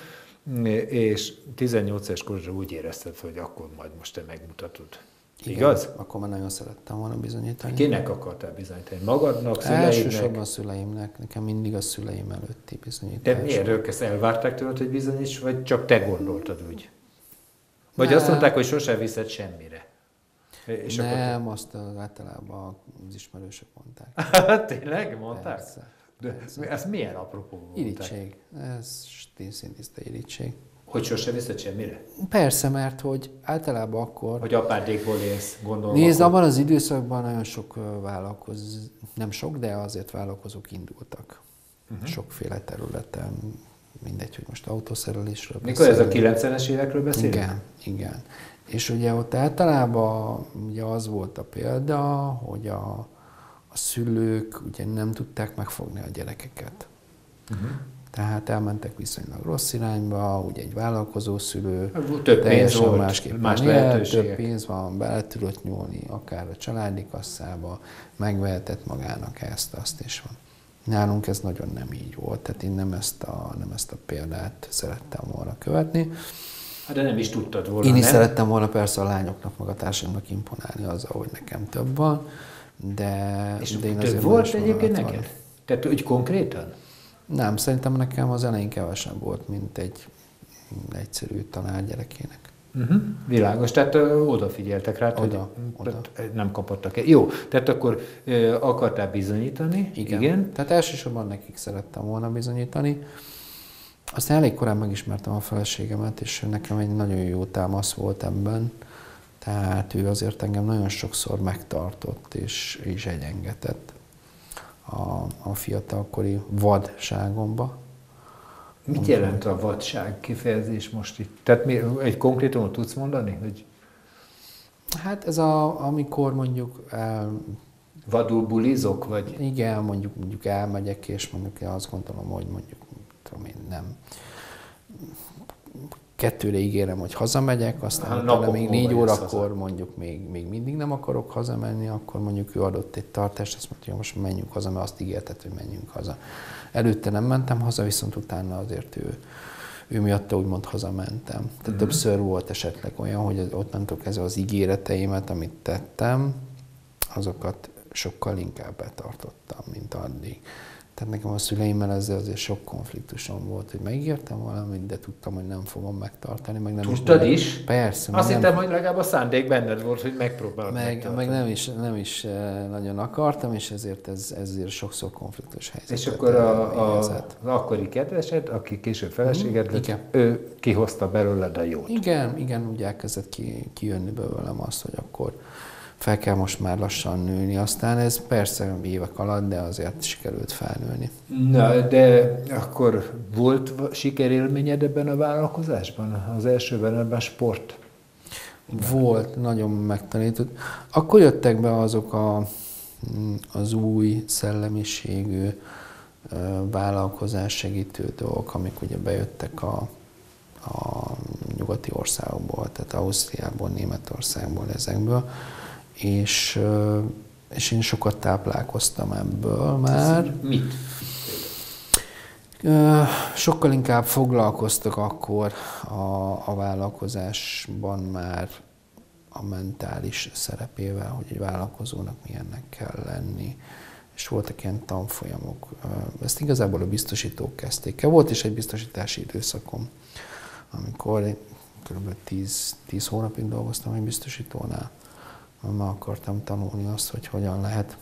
és tizennyolc éves korodra úgy érezted, hogy akkor majd most te megmutatod. Igen, igaz? Akkor már nagyon szerettem volna bizonyítani. Kinek akartál bizonyítani? Magadnak, szüleidnek? Elsősorban a szüleimnek, nekem mindig a szüleim előtti bizonyítás. De miért ők ezt elvárták tőled, hogy bizonyíts, vagy csak te gondoltad úgy? Vagy Nem. azt mondták, hogy sosem viszed semmire? És nem, akkor... azt az általában az ismerősök mondták. Tényleg mondták? Persze. De persze. Ez milyen apropó volt? Irítség. Ez színtiszta irítség. Hogy sose viszed semmire? Persze, mert hogy általában akkor... Hogy apádékból élsz, gondolom. Nézd, akkor... abban az időszakban nagyon sok vállalkozó, nem sok, de azért vállalkozók indultak. Uh-huh. Sokféle területen, mindegy, hogy most autószerelésről Mikor ez a kilencvenes évekről beszélünk? Igen, igen. És ugye ott általában ugye az volt a példa, hogy a, a szülők ugye nem tudták megfogni a gyerekeket. Uh-huh. Tehát elmentek viszonylag rossz irányba, ugye egy vállalkozó szülő, több pénz volt, másképpen más él, lehetőségek. több pénz van, bele tudott nyúlni akár a családi kasszába, megvehetett magának ezt, azt is van. Nálunk ez nagyon nem így volt, tehát én nem ezt a, nem ezt a példát szerettem volna követni. Hát de nem is tudtad volna, Én is nem? szerettem volna persze a lányoknak, meg a társaimnak imponálni azzal, hogy nekem több van, de, és de én több azért volt egyébként van. neked? Tehát úgy konkrétan? Nem, szerintem nekem az elején kevesebb volt, mint egy egyszerű tanár gyerekének. Uh-huh. Világos, tehát ö, odafigyeltek rá, Oda, hogy oda. nem kapottak el. Jó, tehát akkor ö, akartál bizonyítani. Igen. Igen. Tehát elsősorban nekik szerettem volna bizonyítani. Aztán elég korán megismertem a feleségemet, és nekem egy nagyon jó támasz volt ebben. Tehát ő azért engem nagyon sokszor megtartott, és, és egyengetett a, a fiatalkori vadságomba. Mit jelent a vadság kifejezés most itt? Tehát mi, egy konkrétumot tudsz mondani? Hogy Hát ez a, amikor mondjuk el, vadul bulizok, vagy? igen, mondjuk, mondjuk elmegyek, és mondjuk én azt gondolom, hogy mondjuk, tudom én, nem kettőre ígérem, hogy hazamegyek, aztán utána még négy órakor mondjuk még, még mindig nem akarok hazamenni, akkor mondjuk ő adott egy tartást, azt mondta, hogy most menjünk haza, mert azt ígérted, hogy menjünk haza. Előtte nem mentem haza, viszont utána azért ő, ő miatt úgymond hazamentem. Tehát uh-huh. többször volt esetleg olyan, hogy onnantól kezdve az ígéreteimet, amit tettem, azokat sokkal inkább betartottam, mint addig. Tehát nekem a szüleimmel ezzel azért sok konfliktusom volt, hogy megígértem valamit, de tudtam, hogy nem fogom megtartani. Meg nem Tudtad is? is? Persze. Azt nem, hittem, hogy legalább a szándék benned volt, hogy megpróbálod meg, megtartani. meg nem is, nem is nagyon akartam, és ezért ez, ezért sokszor konfliktus helyzet. És akkor a, a, az akkori kedvesed, aki később feleséged lett, igen. ő kihozta belőled a jót. Igen, igen, úgy elkezdett ki, kijönni belőlem azt, hogy akkor fel kell most már lassan nőni. Aztán ez persze évek alatt, de azért sikerült felnőni. Na, de akkor volt sikerélményed ebben a vállalkozásban? Az elsőben ebben a sport? Volt, nagyon megtanított. Akkor jöttek be azok a, az új szellemiségű vállalkozás segítő dolgok, amik ugye bejöttek a, a nyugati országokból, tehát Ausztriából, Németországból, ezekből. És, és én sokat táplálkoztam ebből már. Ez mit? Sokkal inkább foglalkoztak akkor a, a vállalkozásban már a mentális szerepével, hogy egy vállalkozónak milyennek kell lenni. És voltak ilyen tanfolyamok. Ezt igazából a biztosítók kezdték el. Volt is egy biztosítási időszakom, amikor én kb. tíz hónapig dolgoztam egy biztosítónál. Már akartam tanulni azt, hogy hogyan lehet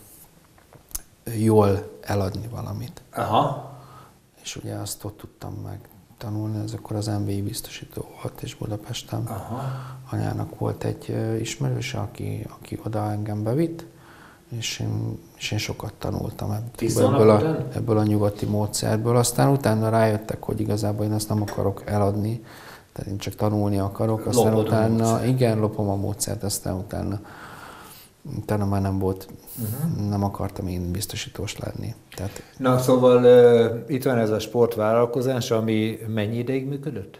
jól eladni valamit. Aha. És ugye azt ott tudtam meg tanulni, ez akkor az em vé i biztosító volt, és Budapesten. Aha. Anyának volt egy ismerőse, aki, aki oda engem bevitt, és én, és én sokat tanultam ebből, ebből, a, ebből a nyugati módszerből. Aztán utána rájöttek, hogy igazából én azt nem akarok eladni, tehát én csak tanulni akarok, aztán Lopod utána, igen, lopom a módszert, aztán utána, utána már nem volt, uh-huh. nem akartam én biztosítós lenni. Tehát, Na, szóval uh, itt van ez a sportvállalkozás, ami mennyi ideig működött?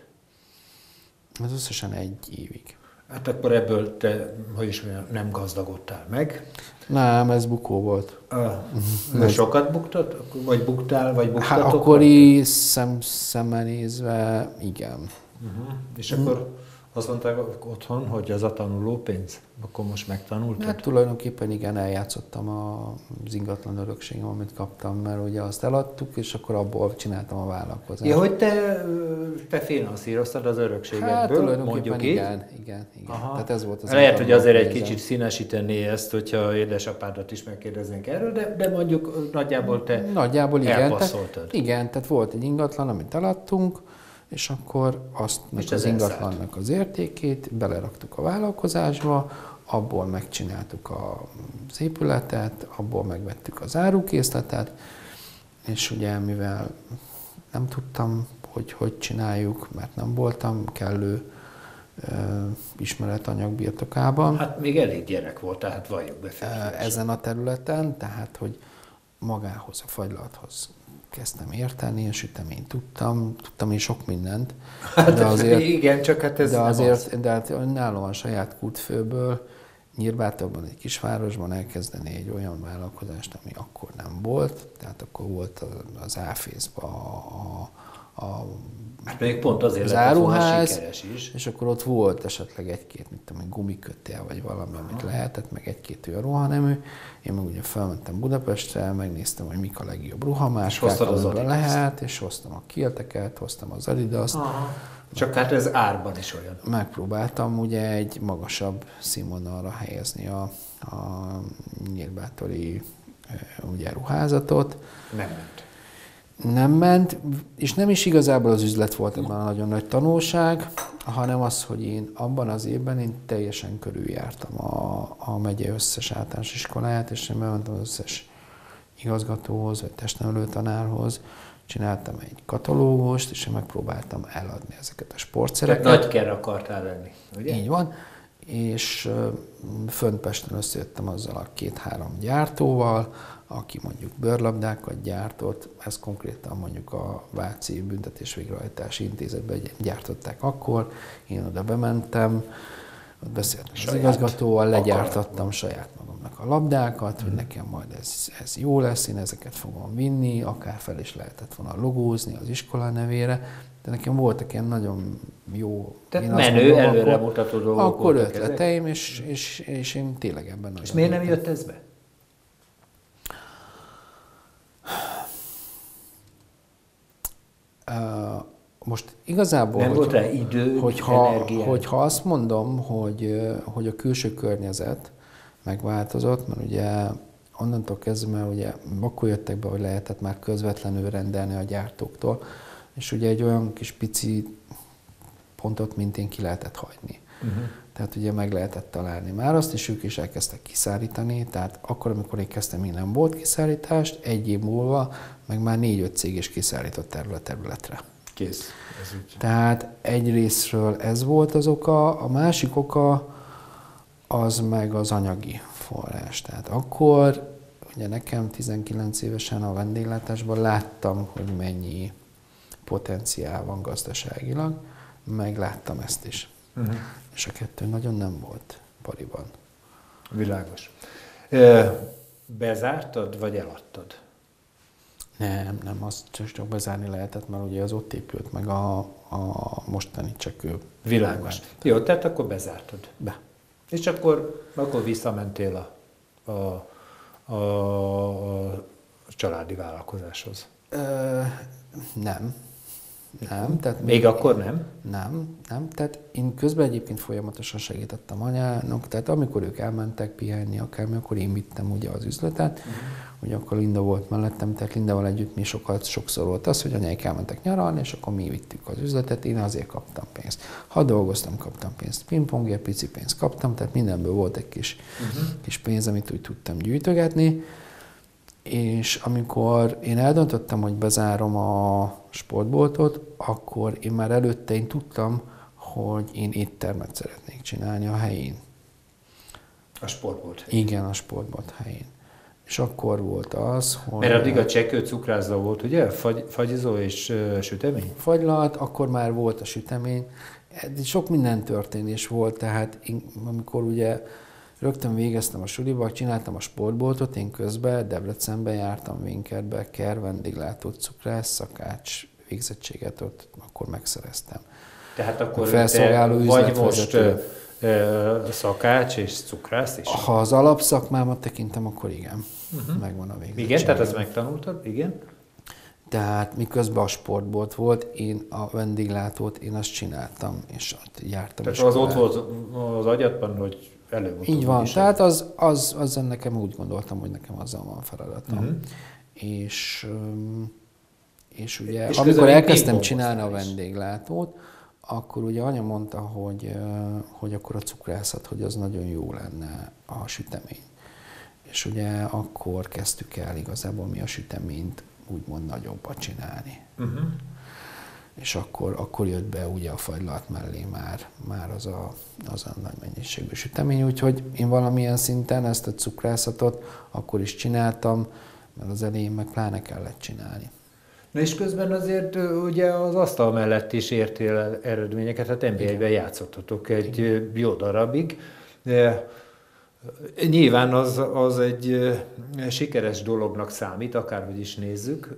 ez összesen egy évig. Hát akkor ebből te, hogy is mondjam, nem gazdagodtál meg. Nem, ez bukó volt. Uh, sokat buktad? Vagy buktál, vagy buktatok? Hát akkori szem, szemmel nézve, igen. Uh-huh. És uh-huh. akkor azt mondták otthon, hogy ez a tanuló pénz? Akkor most megtanultad? Hát tulajdonképpen igen, eljátszottam az ingatlan örökségem, amit kaptam, mert ugye azt eladtuk, és akkor abból csináltam a vállalkozást. Ja, hogy te, te finanszíroztad az örökségedből, hát, tulajdonképpen mondjuk igen, így? igen, igen. Aha. Tehát ez volt az Lehet, hogy azért egy pénzem. kicsit színesítené ezt, hogyha édesapádat is megkérdeznénk erről, de, de mondjuk nagyjából te Nagyjából igen, elpasszoltad. tehát, igen, tehát volt egy ingatlan, amit eladtunk, és akkor azt és az ingatlannak az értékét beleraktuk a vállalkozásba, abból megcsináltuk az épületet, abból megvettük az árukészletet, és ugye mivel nem tudtam, hogy hogy csináljuk, mert nem voltam kellő uh, ismeretanyag birtokában. Hát még elég gyerek volt, tehát valljuk be felfűvésen. Ezen a területen, tehát hogy magához, a fagylathoz kezdtem érteni, a süteményt tudtam, tudtam én sok mindent. Hát de azért, igen, csak hát ez de nem azért, az. de hát önállóan a saját Kútfőből, Nyírbátorban egy kisvárosban elkezdeni egy olyan vállalkozást, ami akkor nem volt, tehát akkor volt az áfészban a, a, a hát még pont azért az lett volna áruház, sikeres is. és akkor ott volt esetleg egy-két, mint tudom, egy gumikötél, vagy valami, amit lehetett, meg egy-két olyan ruhanemű. Én meg ugye felmentem Budapestre, megnéztem, hogy mik a legjobb ruhamárkák, amiben lehet, és hoztam a Kilteket, hoztam az Adidast. Csak hát ez árban is olyan. Megpróbáltam ugye egy magasabb színvonalra helyezni a, a nyírbátori ugye, ruházatot. Nem ment. Nem ment, és nem is igazából az üzlet volt ebben a nagyon nagy tanulság, hanem az, hogy én abban az évben én teljesen körüljártam a, a megye összes általános iskoláját, és én bementem az összes igazgatóhoz, vagy testnevelő tanárhoz, csináltam egy katalógust, és én megpróbáltam eladni ezeket a sportszereket. Tehát nagy kerr akartál lenni, ugye? Így van. És fönt Pesten összejöttem azzal a két-három gyártóval, aki mondjuk bőrlabdákat gyártott, ezt konkrétan mondjuk a Váci Büntetés Végrehajtási Intézetben gyártották akkor, én oda bementem, ott beszéltem az igazgatóval, legyártattam saját magam meg a labdákat, mm. hogy nekem majd ez, ez jó lesz, én ezeket fogom vinni, akár fel is lehetett volna logózni az iskola nevére, de nekem voltak ilyen nagyon jó... Tehát menő, előremutató dolgok akkor ötleteim, és, és, és én tényleg ebben nagyon... És miért nem jött ez be? Uh, most igazából, nem volt rá idő, hogyha, energia. hogyha azt mondom, hogy, hogy a külső környezet megváltozott, mert ugye onnantól kezdve, ugye akkor jöttek be, hogy lehetett már közvetlenül rendelni a gyártóktól, és ugye egy olyan kis pici pontot, mint én, ki lehetett hagyni. Uh-huh. Tehát ugye meg lehetett találni már azt, és ők is elkezdtek kiszállítani, tehát akkor, amikor én kezdtem, még nem volt kiszállítást, egy év múlva meg már négy-öt cég is kiszállított erről a területre. Kész. Ez úgy. Tehát egyrészről ez volt az oka, a másik oka az meg az anyagi forrás. Tehát akkor, ugye nekem tizenkilenc évesen a vendéglátásban láttam, hogy mennyi potenciál van gazdaságilag, meg láttam ezt is. Uh-huh. És a kettő nagyon nem volt pariban. Világos. Bezártad, vagy eladtad? Nem, nem, azt csak bezárni lehetett, mert ugye az ott épült meg a, a mostani csekő. Világos. Jó, tehát akkor bezártad. Be. És akkor, akkor visszamentél a, a, a, a családi vállalkozáshoz? Ö, nem. Nem. Tehát még, még akkor nem? Nem, nem. Tehát én közben egyébként folyamatosan segítettem anyának, tehát amikor ők elmentek pihenni, akármi, akkor én vittem ugye az üzletet, uh-huh. ugye akkor Linda volt mellettem, tehát Lindával együtt mi sokat, sokszor volt az, hogy anyáik elmentek nyaralni, és akkor mi vittük az üzletet, én azért kaptam pénzt. Ha dolgoztam, kaptam pénzt, pingpongért, pici pénzt kaptam, tehát mindenből volt egy kis, uh-huh. kis pénz, amit úgy tudtam gyűjtögetni. És amikor én eldöntöttem, hogy bezárom a sportboltot, akkor én már előtte én tudtam, hogy én éttermet szeretnék csinálni a helyén. A sportbolt helyén? Igen, a sportbolt helyén. És akkor volt az, hogy... Mert addig a csekő cukrászda volt, ugye? Fagy, fagyizó és uh, sütemény? Fagylat, akkor már volt a sütemény. Sok minden történés volt, tehát én, amikor ugye rögtön végeztem a suliba, csináltam a sportboltot, én közben Debrecenben jártam, Vénkerbe, Ker, vendéglátó, cukrász, szakács végzettséget ott akkor megszereztem. Tehát akkor felszolgáló te vagy most ö, szakács és cukrász is? Ha az alapszakmámat tekintem, akkor igen, uh-huh. megvan a végzettség. Igen, tehát ezt megtanultad? Igen. Tehát miközben a sportbolt volt, én a vendéglátót, én azt csináltam, és ott jártam. Tehát az ott volt az agyadban, hogy előbb-utóbb. Így van, tehát az, az, az nekem úgy gondoltam, hogy nekem azzal van feladatom. Uh-huh. És, és ugye és amikor elkezdtem csinálni a vendéglátót, akkor ugye anya mondta, hogy, hogy akkor a cukrászat, hogy az nagyon jó lenne a sütemény. És ugye akkor kezdtük el igazából mi a süteményt úgymond nagyobbat csinálni. Uh-huh. És akkor, akkor jött be ugye a fagylat mellé már, már az, a, az a nagy mennyiségű sütemény, úgyhogy én valamilyen szinten ezt a cukrászatot akkor is csináltam, mert az elején meg pláne kellett csinálni. Na és közben azért ugye az asztal mellett is értél eredményeket, hát en bé egyben játszottatok egy Igen. jó darabig. De nyilván az, az egy sikeres dolognak számít, akárhogy is nézzük.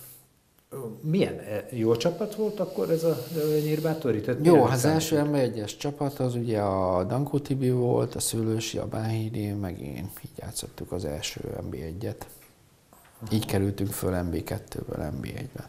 Milyen jó csapat volt akkor ez a Nyírbátori? Jó, az első en bé egyes csapat az ugye a Dankó Tibi volt, a Szőlősi, a Bánhídi, meg én így játszottuk az első en bé egyet. Így kerültünk föl en bé kettőből en bé egybe.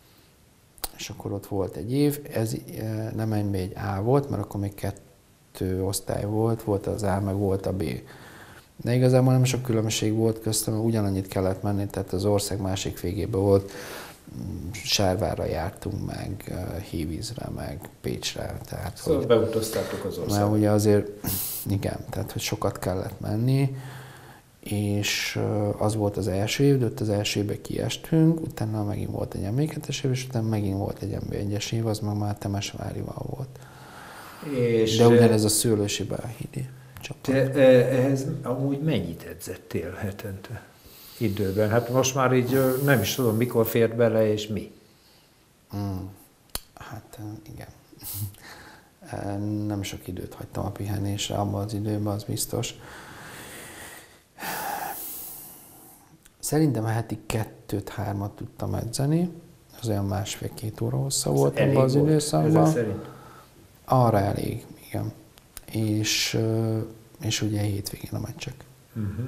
És akkor ott volt egy év, ez nem en bé egy A volt, mert akkor még kettő osztály volt, volt az A, meg volt a B. De igazából nem sok különbség volt köztem, ugyanannyit kellett menni, tehát az ország másik végében volt, Sárvárra jártunk meg, Hévízre, meg Pécsre. Tehát, szóval hogy, beutaztátok az országot. Mert ugye azért, igen, tehát hogy sokat kellett menni, és az volt az első év, de ott az első évben kiestünk, utána megint volt egy em bé kettes év, és utána megint volt egy em bé egyes év, az meg már Temesvárival volt. És de ugyanez a Szőlősi Bánhídi csapat. Te ehhez amúgy mennyit edzettél hetente? Időben. Hát most már így nem is tudom, mikor fért bele, és mi. Mm. Hát igen. Nem sok időt hagytam a pihenésre abban az időben, az biztos. Szerintem heti kettőt-hármat tudtam edzeni, az olyan másfél-két óra hossza volt abban az volt, időszakban. szerint? Arra elég, igen. És, és ugye hétvégén a meccsek. Uh-huh.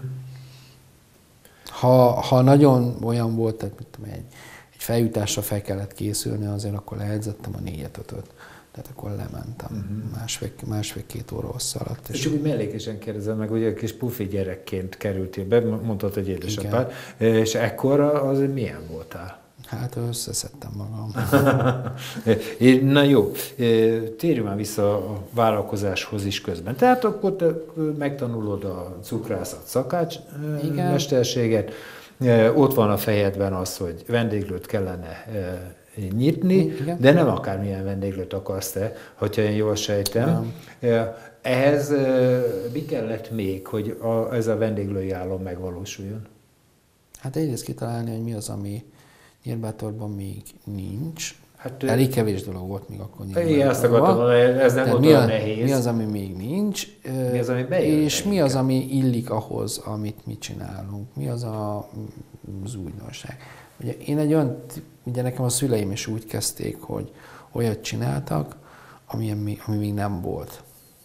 Ha, ha nagyon olyan volt, tehát mit tudom, egy, egy feljutásra fel kellett készülni, azért akkor leedzettem a négyet, ötöt. Tehát akkor lementem uh-huh. másfél, másfél-két óra hossza alatt. És úgy mellékesen kérdezem meg, ugye kis pufi gyerekként kerültél be, mondtad, hogy édesapád, és ekkor az milyen voltál? Hát összeszedtem magam. Na jó, térjünk már vissza a vállalkozáshoz is közben. Tehát akkor te megtanulod a cukrászat szakács Igen. mesterséget, ott van a fejedben az, hogy vendéglőt kellene nyitni, Igen. de nem akármilyen vendéglőt akarsz te, hogyha én jól sejtem. Nem. Ehhez mi kellett még, hogy a, ez a vendéglői állam megvalósuljon? Hát egyrészt kitalálni, hogy mi az, ami Nyírbátorban még nincs. Hát, elég kevés dolog volt még akkor Nyírbátorban. Igen, azt akartam mondani, ez nem volt olyan nehéz. Mi az, ami még nincs, mi az, ami bejön, és mi az, ami illik ahhoz, amit mi csinálunk. Mi az a, az újdonság. Ugye én egy olyan, ugye nekem a szüleim is úgy kezdték, hogy olyat csináltak, ami, ami még nem volt.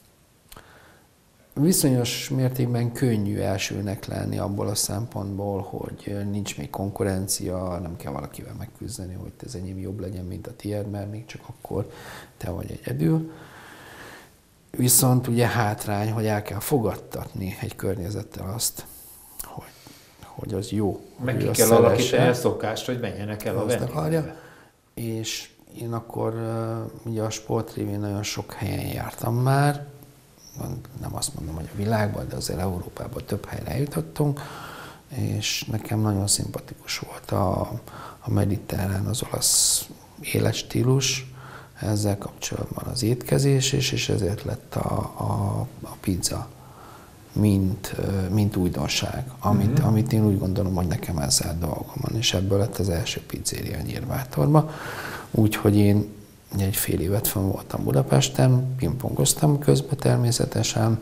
Viszonyos mértékben könnyű elsőnek lenni abból a szempontból, hogy nincs még konkurencia, nem kell valakivel megküzdeni, hogy ez enyém jobb legyen, mint a tiéd, mert még csak akkor te vagy egyedül. Viszont ugye hátrány, hogy el kell fogadtatni egy környezettel azt, hogy, hogy az jó. Meg ki kell alakítani a szokást, hogy menjenek el a vendégekbe. És én akkor ugye a sport révén nagyon sok helyen jártam már, nem azt mondom, hogy a világban, de azért Európában több helyre eljutottunk, és nekem nagyon szimpatikus volt a, a mediterrán, az olasz életstílus, ezzel kapcsolatban az étkezés is, és ezért lett a, a, a pizza, mint, mint újdonság, amit, mm-hmm. amit én úgy gondolom, hogy nekem ezzel dolgom van, és ebből lett az első pizzéria Nyírbátorban, úgyhogy én egy fél évet fönn voltam Budapesten, pingpongoztam közben természetesen,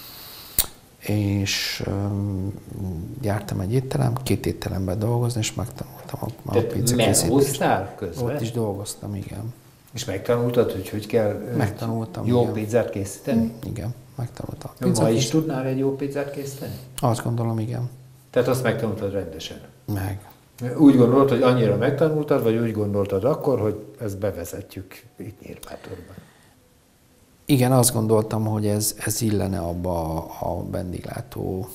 és um, jártam egy étterem, két étteremben dolgozni, és megtanultam a, a pizza készítést. Közben? Ott is dolgoztam, igen. És megtanultad, hogy hogy kell megtanultam, jó igen. pizzát készíteni? Igen, megtanultam. Ma is tudnál egy jó pizzát készíteni? Azt gondolom, igen. Tehát azt megtanultad rendesen? Meg. Úgy gondolod, hogy annyira megtanultad, vagy úgy gondoltad akkor, hogy ezt bevezetjük itt Nyírbátorban? Igen, azt gondoltam, hogy ez, ez illene abba a, a vendéglátó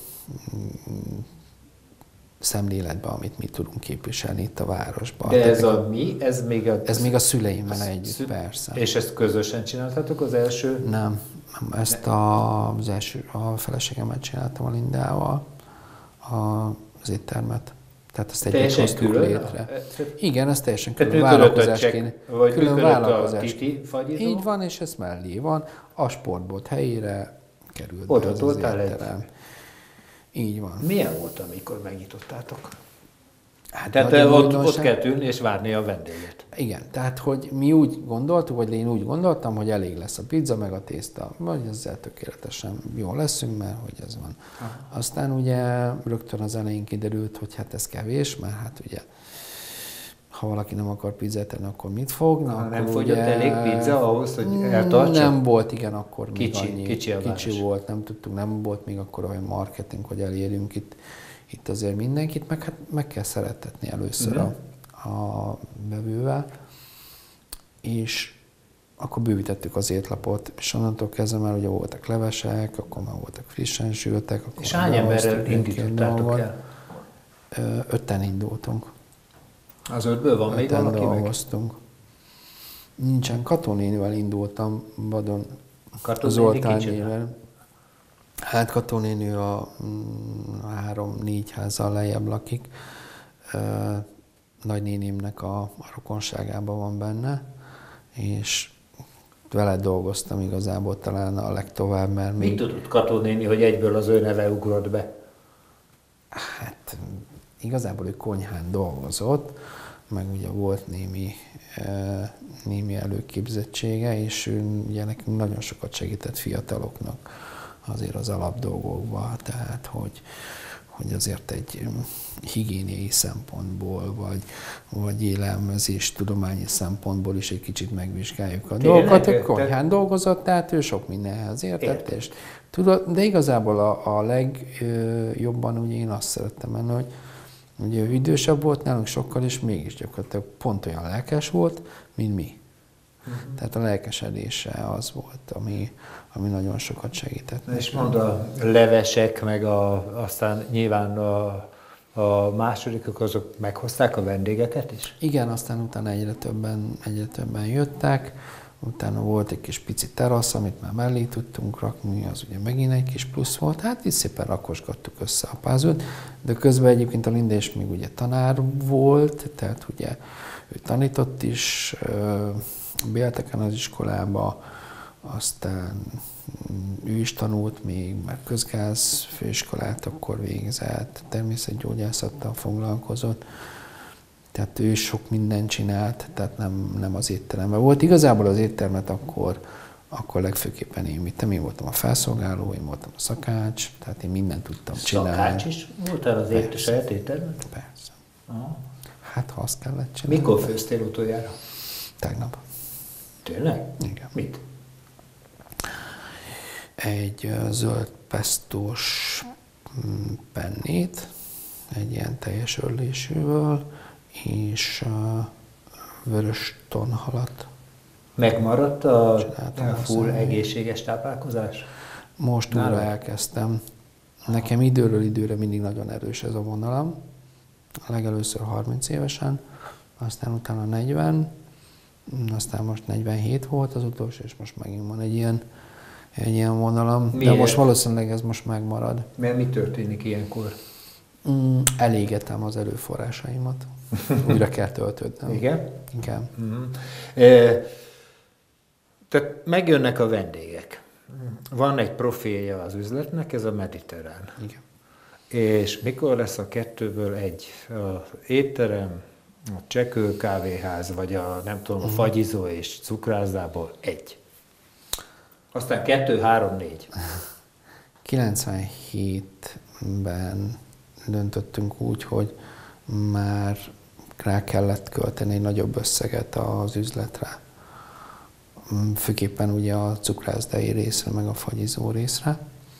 szemléletbe, amit mi tudunk képviselni itt a városban. De ez a mi? Ez még a, ez még a szüleimmel együtt, szü- persze. És ezt közösen csináltátok az első? Nem, nem ezt a, az első, a feleségemmel csináltam a Lindával, a, az éttermet. Tehát ezt együtt hoztuk létre. Igen, ez teljesen külön vállalkozásként. Vagy külön vállalkozásként. Így van, és ez mellé van. A sportbolt helyére került be az az étterem. Így van. Milyen volt, amikor megnyitottátok? Hát tehát ott, ott kell tűnni és várni a vendéget. Igen, tehát hogy mi úgy gondoltuk, vagy én úgy gondoltam, hogy elég lesz a pizza meg a tészta, vagy ezzel tökéletesen jól leszünk, mert hogy ez van. Aha. Aztán ugye rögtön az elején kiderült, hogy hát ez kevés, mert hát ugye ha valaki nem akar pizzát enni, akkor mit fog? Na, nem akkor fogyott ugye, elég pizza ahhoz, hogy eltartsa? Nem volt, igen, akkor kicsi, még annyi. Kicsi, kicsi volt, nem tudtuk, nem volt még akkor olyan marketing, hogy elérjünk itt, itt azért mindenkit, meg, hát meg kell szeretetni először mm. a, a bevővel, és akkor bővítettük az étlapot, és onnantól kezdve már ugye voltak levesek, akkor már voltak frissen sültek. Akkor és hány emberrel indítottátok el? Ötten indultunk. Az ötből van még valaki dolgoztunk. Nincsen, Katonénivel indultam, Vadon Zoltán néven. Hát Katonéni a mm, három-négy házzal lejjebb lakik. E, nagynénémnek a, a rokonságában van benne, és vele dolgoztam igazából talán a legtovább, mert még... Mit tudott Katonéni, hogy egyből az ő neve ugrott be? Hát igazából ő konyhán dolgozott, meg ugye volt némi, e, némi előképzettsége, és ő ugye nekünk nagyon sokat segített fiataloknak azért az alapdolgokban, tehát hogy, hogy azért egy higiéniai szempontból, vagy, vagy élelmezés tudományi szempontból is egy kicsit megvizsgáljuk a Tényleg? dolgokat. Ő konyhán dolgozott, tehát ő sok mindenhez értett, és tudod, de igazából a, a legjobban ugye én azt szerettem menni, hogy ugye ő idősebb volt nálunk sokkal, és mégis gyakorlatilag pont olyan lelkes volt, mint mi. Uh-huh. Tehát a lelkesedése az volt, ami, ami nagyon sokat segített. És mondd, a levesek, meg a, aztán nyilván a, a másodikok, azok meghozták a vendégeket is? Igen, aztán utána egyre többen, egyre többen jöttek, utána volt egy kis pici terasz, amit már mellé tudtunk rakni, az ugye megint egy kis plusz volt, hát így szépen rakosgattuk össze a pázőt, de közben egyébként a Linda is még ugye tanár volt, tehát ugye ő tanított is Bélteken az iskolába, aztán ő is tanult még, mert közgáz főiskolát akkor végzett, természetgyógyászattal foglalkozott, tehát ő is sok mindent csinált, tehát nem, nem az étteremben volt. Igazából az éttermet akkor, akkor legfőképpen én vittem, én voltam a felszolgáló, én voltam a szakács, tehát én mindent tudtam csinálni. Szakács is voltál az ét, saját étteremben? Persze. Aha. Hát ha azt kellett csinálni. Mikor főztél utoljára? Tegnap. Tényleg? Igen. Mit? Egy zöld pesztós pennét, egy ilyen teljes örlésűvel, és vörös tonhalat. Megmaradt a Csináltam full hozzá. egészséges táplálkozás? Most Nálad? újra elkezdtem. Nekem időről időre mindig nagyon erős ez a vonalam. Legelőször harminc évesen, aztán utána negyven, aztán most negyvenhét volt az utolsó, és most megint van egy ilyen, egy ilyen vonalam. Miért? De most valószínűleg ez most megmarad. Mert mi történik ilyenkor? Mm, elégetem az erőforrásaimat. Újra kell töltődnöm. Igen? Igen. Uh-huh. E, tehát megjönnek a vendégek. Van egy profilja az üzletnek, ez a mediterrán. Igen. És mikor lesz a kettőből egy? Az étterem, a csekő kávéház, vagy a nem tudom, a fagyizó és cukrászdából egy. Aztán kettő, három, négy. kilencvenhétben döntöttünk úgy, hogy már rá kellett költeni egy nagyobb összeget az üzletre. Főképpen ugye a cukrászdai részre, meg a fagyizó részre.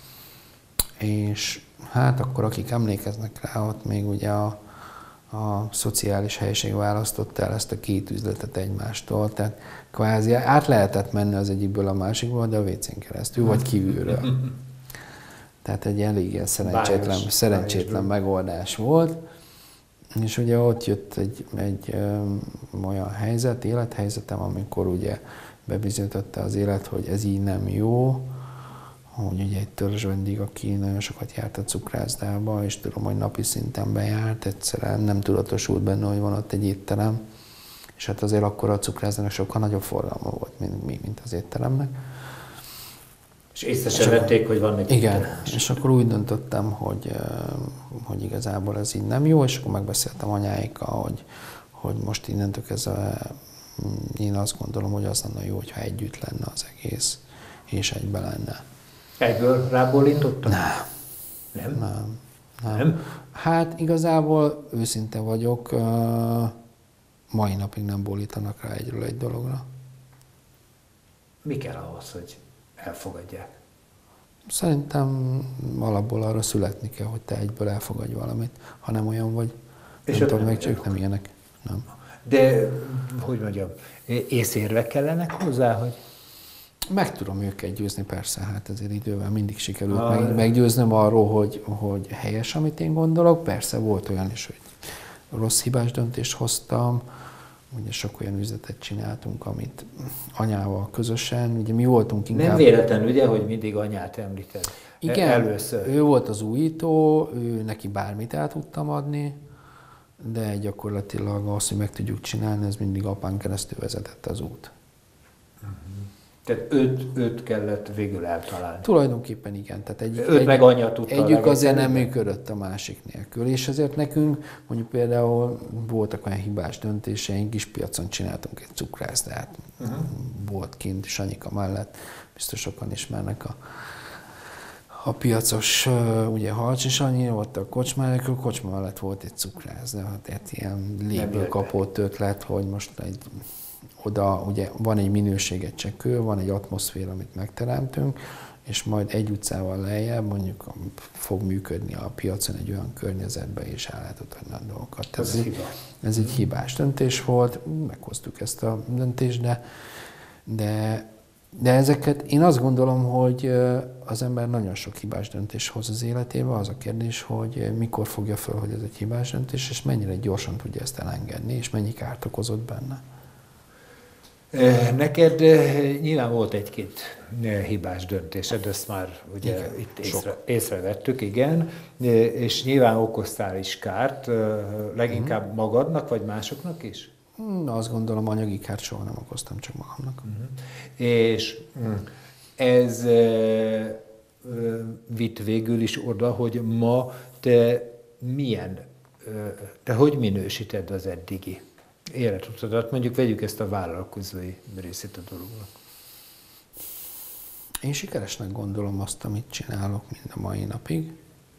És hát akkor, akik emlékeznek rá, ott még ugye a, a szociális helység választotta el ezt a két üzletet egymástól, tehát kvázi át lehetett menni az egyikből a másikból, de a vécén keresztül, vagy kívülről. Tehát egy elég ilyen szerencsétlen, Bájos, szerencsétlen bájos. megoldás volt. És ugye ott jött egy, egy ö, olyan helyzet, élethelyzetem, amikor ugye bebizonyította az élet, hogy ez így nem jó, hogy ugye egy törzsvendég, aki nagyon sokat járt a cukrászdába, és tudom, hogy napi szinten bejárt, egyszerűen nem tudatosult benne, hogy van ott egy étterem, és hát azért akkor a cukrászdának sokkal nagyobb forgalma volt, mint mi, mint az étteremnek. És észre sem vették, hogy van egy Igen, étterem. és akkor úgy döntöttem, hogy, hogy igazából ez így nem jó, és akkor megbeszéltem anyáikkal, hogy, hogy most innentől kezdve én azt gondolom, hogy az lenne jó, hogyha együtt lenne az egész, és egybe lenne. Egyből rábólintottam? Nem. Nem? Nem. Nem. Nem? Hát igazából őszinte vagyok, mai napig nem bólítanak rá egyről egy dologra. Mi kell ahhoz, hogy elfogadják? Szerintem alapból arra születni kell, hogy te egyből elfogadj valamit, ha nem olyan vagy. És nem tudom, nem meg csak nem ilyenek. Nem. De, hogy mondjam, észérvek kellenek hozzá, hogy... Meg tudom őket győzni, persze, hát ezért idővel mindig sikerült Ah, meg, meggyőznöm arról, hogy, hogy helyes, amit én gondolok. Persze volt olyan is, hogy rossz hibás döntést hoztam, ugye sok olyan üzletet csináltunk, amit anyával közösen, ugye mi voltunk inkább... Nem véletlen, ugye, hogy mindig anyát említed. Igen, először. ő volt az újító, ő neki bármit el tudtam adni, de gyakorlatilag azt, hogy meg tudjuk csinálni, ez mindig apán keresztül vezetett az út. Tehát őt, őt kellett végül eltalálni. Tulajdonképpen igen. Tehát egy, Őt egy, meg anya tudta. egyik azért nem legegyszerűbben. működött a másik nélkül. És ezért nekünk, mondjuk például voltak olyan hibás döntéseink, kis piacon csináltunk egy cukrászdát. Uh-huh. Volt kint Sanyika mellett, biztos sokan ismernek a, a piacos, ugye Halcsi Sanyi, ott a kocsma, a kocsma mellett volt egy cukrász, de hát egy ilyen légből kapott ötlet, hogy most egy, oda ugye van egy minőség, egy csekő, van egy atmoszféra, amit megteremtünk, és majd egy utcával lejjebb mondjuk fog működni a piacon egy olyan környezetben, és ellátott a dolgokat. Ez, ez, egy, ez egy hibás döntés volt, meghoztuk ezt a döntést, de, de, de ezeket én azt gondolom, hogy az ember nagyon sok hibás döntés hoz az életébe. Az a kérdés, hogy mikor fogja föl, hogy ez egy hibás döntés, és mennyire gyorsan tudja ezt elengedni, és mennyi kárt okozott benne. Neked nyilván volt egy-két hibás döntésed, ezt már ugye igen, itt észre, észrevettük, igen, és nyilván okoztál is kárt, leginkább uh-huh. magadnak, vagy másoknak is? Na, azt gondolom, anyagi kárt soha nem okoztam, csak magamnak. Uh-huh. És ez vitt végül is oda, hogy ma te milyen, te hogy minősíted az eddigi életutadat? Mondjuk vegyük ezt a vállalkozói részét a dolognak. Én sikeresnek gondolom azt, amit csinálok mind a mai napig,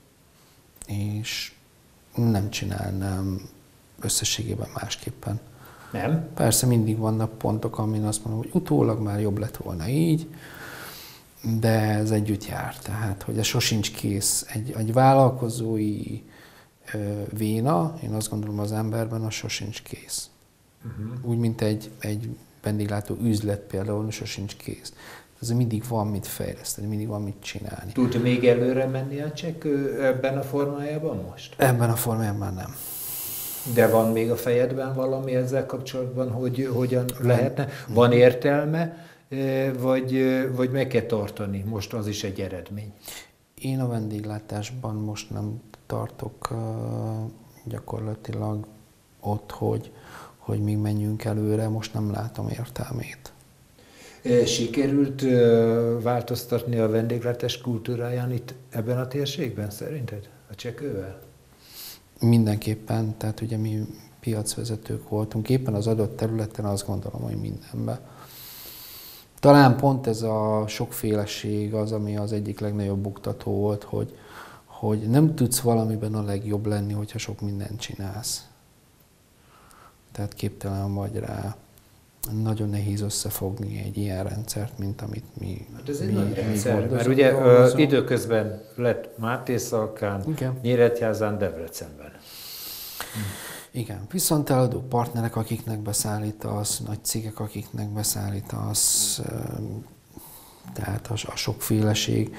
és nem csinálnám összességében másképpen. Nem? Persze mindig vannak pontok, amin azt mondom, hogy utólag már jobb lett volna így, de ez együtt jár. Tehát, hogy ez sosincs kész. Egy, egy vállalkozói ö, véna, én azt gondolom az emberben, az sosincs kész. Uh-huh. Úgy, mint egy, egy vendéglátó üzlet például, sosincs kész. Ez mindig van mit fejleszteni, mindig van mit csinálni. Tud még előre menni a csekő ebben a formájában most? Ebben a formájában nem. De van még a fejedben valami ezzel kapcsolatban, hogy hogyan lehetne? Van értelme, vagy, vagy meg kell tartani? Most az is egy eredmény. Én a vendéglátásban most nem tartok uh, gyakorlatilag ott, hogy, hogy még menjünk előre, most nem látom értelmét. Sikerült uh, változtatni a vendéglátás kultúráján itt ebben a térségben szerinted? A csekővel? Mindenképpen, tehát ugye mi piacvezetők voltunk, éppen az adott területen azt gondolom, hogy mindenben. Talán pont ez a sokféleség az, ami az egyik legnagyobb buktató volt, hogy, hogy nem tudsz valamiben a legjobb lenni, hogyha sok mindent csinálsz. Tehát képtelen vagy rá. Nagyon nehéz összefogni egy ilyen rendszert, mint amit mi Hát ez egy mi, nagy mi rendszer, mert ugye ö, időközben lett Mátészalkán, Nyíregyházán, Debrecenben. Igen, viszont eladó partnerek, akiknek beszállítasz, nagy cégek, akiknek beszállítasz, tehát a, a sokféleség.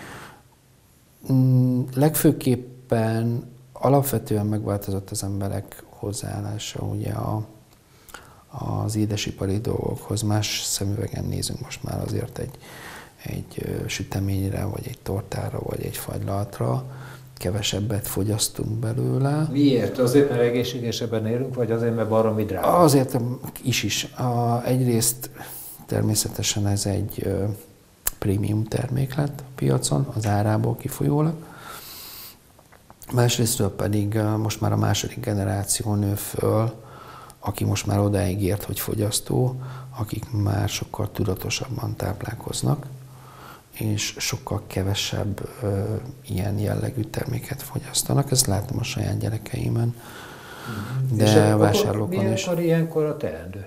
Legfőképpen alapvetően megváltozott az emberek hozzáállása ugye a, az édesipari dolgokhoz. Más szemüvegen nézünk most már azért egy, egy süteményre, vagy egy tortára, vagy egy fagylaltra. Kevesebbet fogyasztunk belőle. Miért? Azért, mert egészségesebben élünk, vagy azért, mert baromi drága? Azért is is. A, egyrészt természetesen ez egy ö, prémium termék lett a piacon, az árából kifolyólag. Másrésztről pedig ö, most már a második generáció nő föl, aki most már odáig ért, hogy fogyasztó, akik már sokkal tudatosabban táplálkoznak, és sokkal kevesebb ö, ilyen jellegű terméket fogyasztanak. Ezt látom a saját gyerekeimen, de a vásárlókon is. Milyenkor ilyenkor a teendő?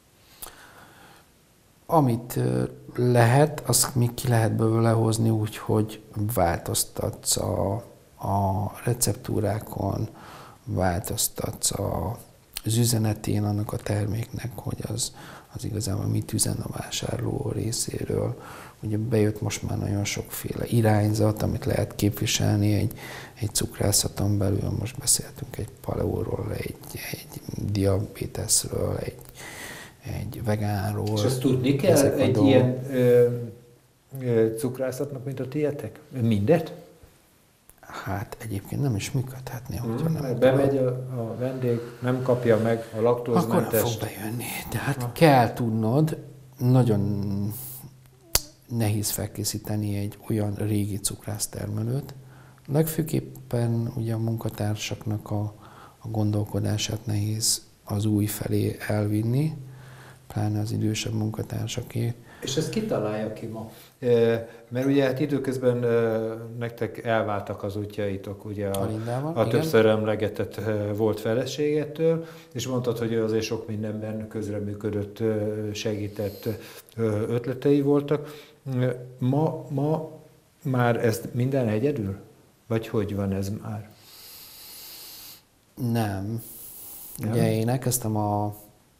Amit ö, lehet, azt még ki lehet belőle hozni úgy, hogy változtatsz a, a receptúrákon, változtatsz a, az üzenetén annak a terméknek, hogy az, az igazából mit üzen a vásárló részéről. Ugye bejött most már nagyon sokféle irányzat, amit lehet képviselni egy, egy cukrászaton belül. Most beszéltünk egy paleóról, egy, egy diabéteszről, egy, egy vegánról. És azt tudni kell Ezek egy dolgok. Ilyen ö, ö, cukrászatnak, mint a tietek? Mindet? Hát egyébként nem is működhetné, hmm, hogyha nem. Bemegy a, a vendég, nem kapja meg a laktózmentest. Akkor nem fog bejönni. Tehát ha. kell tudnod, nagyon nehéz felkészíteni egy olyan régi cukrásztermelőt. Legfőképpen ugye a munkatársaknak a, a gondolkodását nehéz az új felé elvinni, pláne az idősebb munkatársaké. És ezt kitalálja ki ma? Mert ugye hát időközben nektek elváltak az útjaitok, ugye a, a, a többször emlegetett volt feleségettől, és mondtad, hogy ő azért sok mindenben közreműködött, segített, ötletei voltak. Ma, ma már ez minden egyedül? Vagy hogy van ez már? Nem. Ugye Nem. én elkezdtem a...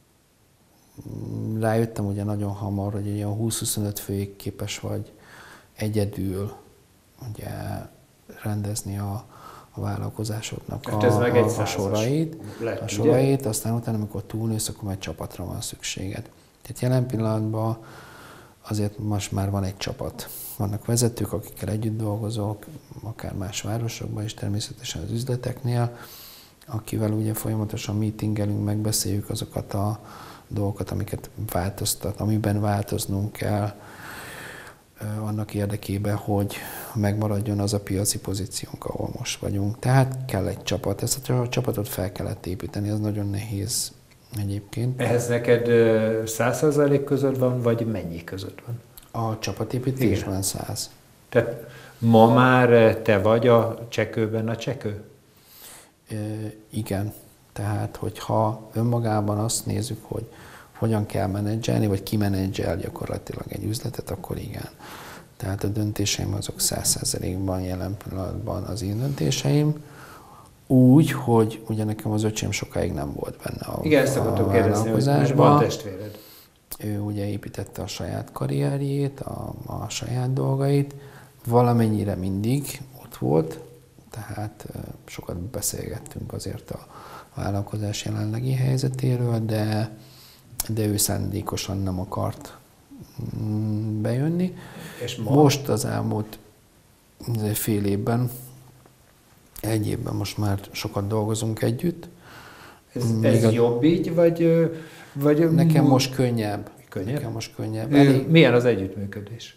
Rájöttem ugye nagyon hamar, hogy olyan húsz-huszonöt főig képes vagy egyedül ugye rendezni a, a vállalkozásodnak a, a, a sorait, lett, a sorait, aztán utána, amikor túlnősz, akkor már csapatra van szükséged. Tehát jelen pillanatban azért most már van egy csapat. Vannak vezetők, akikkel együtt dolgozok, akár más városokban is, természetesen az üzleteknél, akivel ugye folyamatosan meetingelünk, megbeszéljük azokat a dolgokat, amiket változtat, amiben változnunk kell annak érdekében, hogy megmaradjon az a piaci pozíciónk, ahol most vagyunk. Tehát kell egy csapat. Ezt a csapatot fel kellett építeni, ez nagyon nehéz egyébként. Ehhez neked száz százalék között van, vagy mennyi között van? A csapatépítésben száz. Tehát ma már te vagy a csekőben a csekő? E, igen. Tehát, hogyha önmagában azt nézzük, hogy hogyan kell menedzselni, vagy ki menedzsel gyakorlatilag egy üzletet, akkor igen. Tehát a döntéseim azok száz százalékban jelen pillanatban az én döntéseim. Úgy, hogy ugye nekem az öcsém sokáig nem volt benne a, igen, ezt akartam kérdezni, hogy van testvéred. Ő ugye építette a saját karrierjét, a, a saját dolgait. Valamennyire mindig ott volt, tehát sokat beszélgettünk azért a vállalkozás jelenlegi helyzetéről, de, de ő szándékosan nem akart bejönni. És ma? Most az elmúlt fél évben, egy évben most már sokat dolgozunk együtt. Ez, ez a... jobb így, vagy, vagy... Nekem most könnyebb. Könnyebb? Nekem most könnyebb. Elég... Milyen az együttműködés?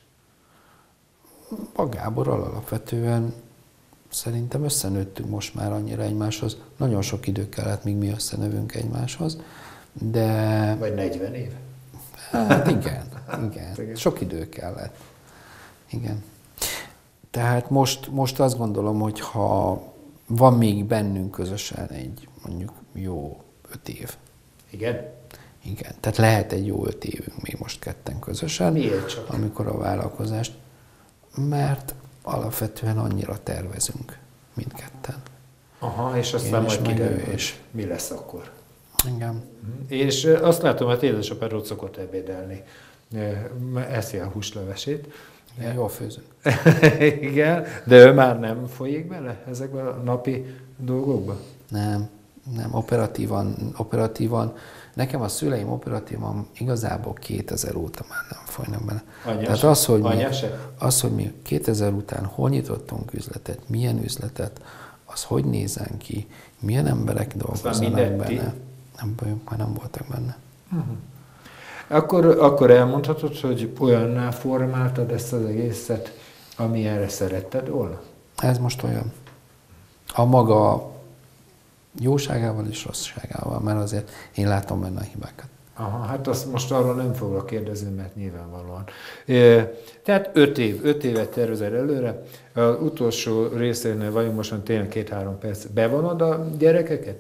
A Gáborral alapvetően szerintem összenőttünk most már annyira egymáshoz. Nagyon sok idő kellett, míg mi összenövünk egymáshoz, de... Vagy negyven év? Hát igen, igen. Sok idő kellett. Igen. Tehát most, most azt gondolom, hogy ha van még bennünk közösen egy mondjuk jó öt év. Igen? Igen. Tehát lehet egy jó öt évünk még most ketten közösen. Miért csak? Amikor a vállalkozást... Mert alapvetően annyira tervezünk mindketten. Aha, és aztán majd kiderül, és mi lesz akkor. Igen. És azt látom, hogy édesapád ott szokott ebédelni. Eszi a húslevesét. Igen, jól főzünk. Igen, de ő már nem folyik bele ezekbe a napi dolgokba? Nem, nem, operatívan, operatívan. Nekem a szüleim operatívan igazából kétezer óta már nem folynak bele. Anya Tehát az, hogy mi, se? az, hogy mi kétezer után hol nyitottunk üzletet, milyen üzletet, az hogy nézen ki, milyen emberek dolgoznak benne, ebből már nem voltak benne. Uh-huh. Akkor, akkor elmondhatod, hogy olyanná formáltad ezt az egészet, amilyenre szeretted volna? Ez most olyan. A maga jóságával és rosszságával, mert azért én látom benne a hibákat. Aha, hát azt most arról nem foglak kérdezni, mert nyilvánvalóan. E, tehát öt év, öt évet tervezel előre. Az utolsó részénél vagyunk most már tényleg két-három perc. Bevonod a gyerekeket?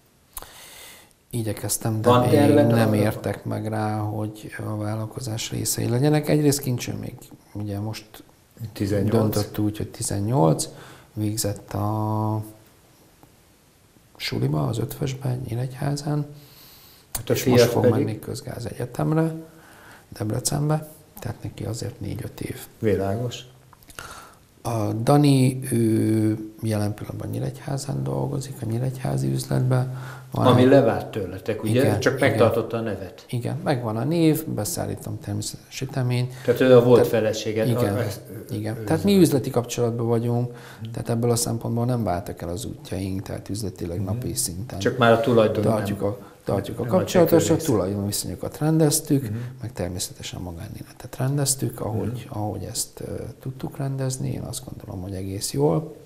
Igyekeztem, de Van még nem arra? értek meg rá, hogy a vállalkozás részei legyenek. Egyrészt Kincső még ugye most tizennyolc. Döntött úgy, hogy tizennyolc, végzett a suliba, az ötvösben, Nyíregyházán, hát és most fog pedig menni közgáz egyetemre, Debrecenbe, tehát neki azért négy-öt év. Világos. A Dani, ő jelen pillanatban Nyíregyházán dolgozik, a nyíregyházi üzletben. Van Ami egy... levált tőletek, ugye? Igen, Csak igen. megtartotta a nevet. Igen, megvan a név, beszállítom természetesen süteményt. Tehát ő a volt tehát, feleséged. Igen, a, ezt, igen. Ő tehát mi üzleti kapcsolatban vagyunk, hmm. tehát ebből a szempontból nem váltak el az útjaink, tehát üzletileg hmm. napi szinten. Csak már a tulajdon tartjuk nem. A, tartjuk a kapcsolatot, a tulajdon viszonyokat rendeztük, hmm. meg természetesen magánéletet rendeztük, ahogy, hmm. ahogy ezt uh, tudtuk rendezni. Én azt gondolom, hogy egész jól.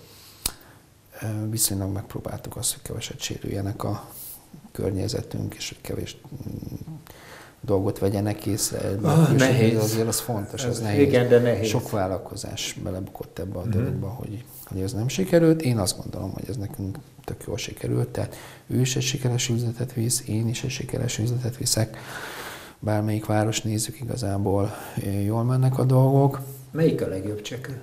Uh, viszonylag megpróbáltuk azt, hogy keveset sérüljenek a környezetünk, és hogy kevés dolgot vegyenek észre. Ah, nehéz. Azért az fontos, az ez nehéz. Igen, de nehéz. Sok vállalkozás belebukott ebbe a dologba, mm. hogy, hogy ez nem sikerült. Én azt gondolom, hogy ez nekünk tök jól sikerült. Tehát ő is egy sikeres üzletet visz, én is egy sikeres üzletet viszek. Bármelyik város nézzük, igazából jól mennek a dolgok. Melyik a legjobb csekő?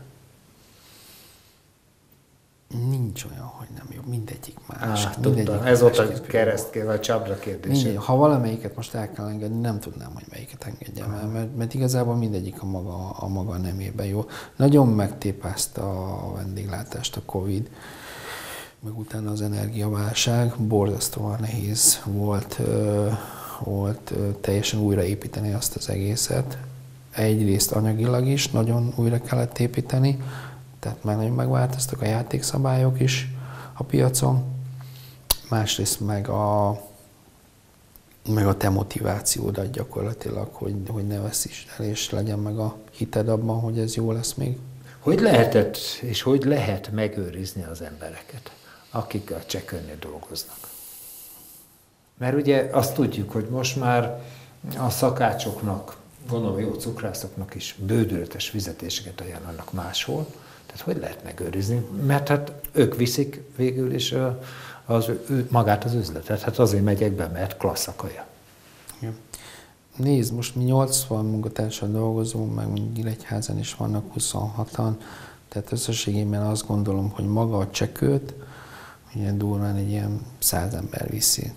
Nincs olyan, hogy nem jó. Mindegyik más. Á, mindegyik ez volt a keresztké, vagy csapda kérdés. Ha valamelyiket most el kell engedni, nem tudnám, hogy melyiket engedjem el, mert, mert igazából mindegyik a maga, a maga nemében jó. Nagyon megtépázta a vendéglátást a Covid, meg utána az energiaválság. Borzasztóan nehéz volt, volt teljesen újraépíteni azt az egészet. Egyrészt anyagilag is nagyon újra kellett építeni, tehát már nagyon megváltoztak a játékszabályok is a piacon. Másrészt meg a, meg a te motivációdat gyakorlatilag, hogy, hogy ne veszítsd el, és legyen meg a hited abban, hogy ez jó lesz még. Hogy lehetett, és hogy lehet megőrizni az embereket, akik a csekőnél dolgoznak? Mert ugye azt tudjuk, hogy most már a szakácsoknak, gondolom jó cukrászoknak is bődületes fizetéseket ajánlanak máshol. Tehát hogy lehet megőrizni? Mert hát ők viszik végül is az, ő, magát az üzletet. Hát azért megyek be, mert klassz a kaja. Ja. Nézd, most mi nyolcvan munkatársan dolgozunk, meg Nyíregyházan is vannak huszonhatan. Tehát összességében azt gondolom, hogy maga a csekőt, ugye durván egy ilyen száz ember viszi.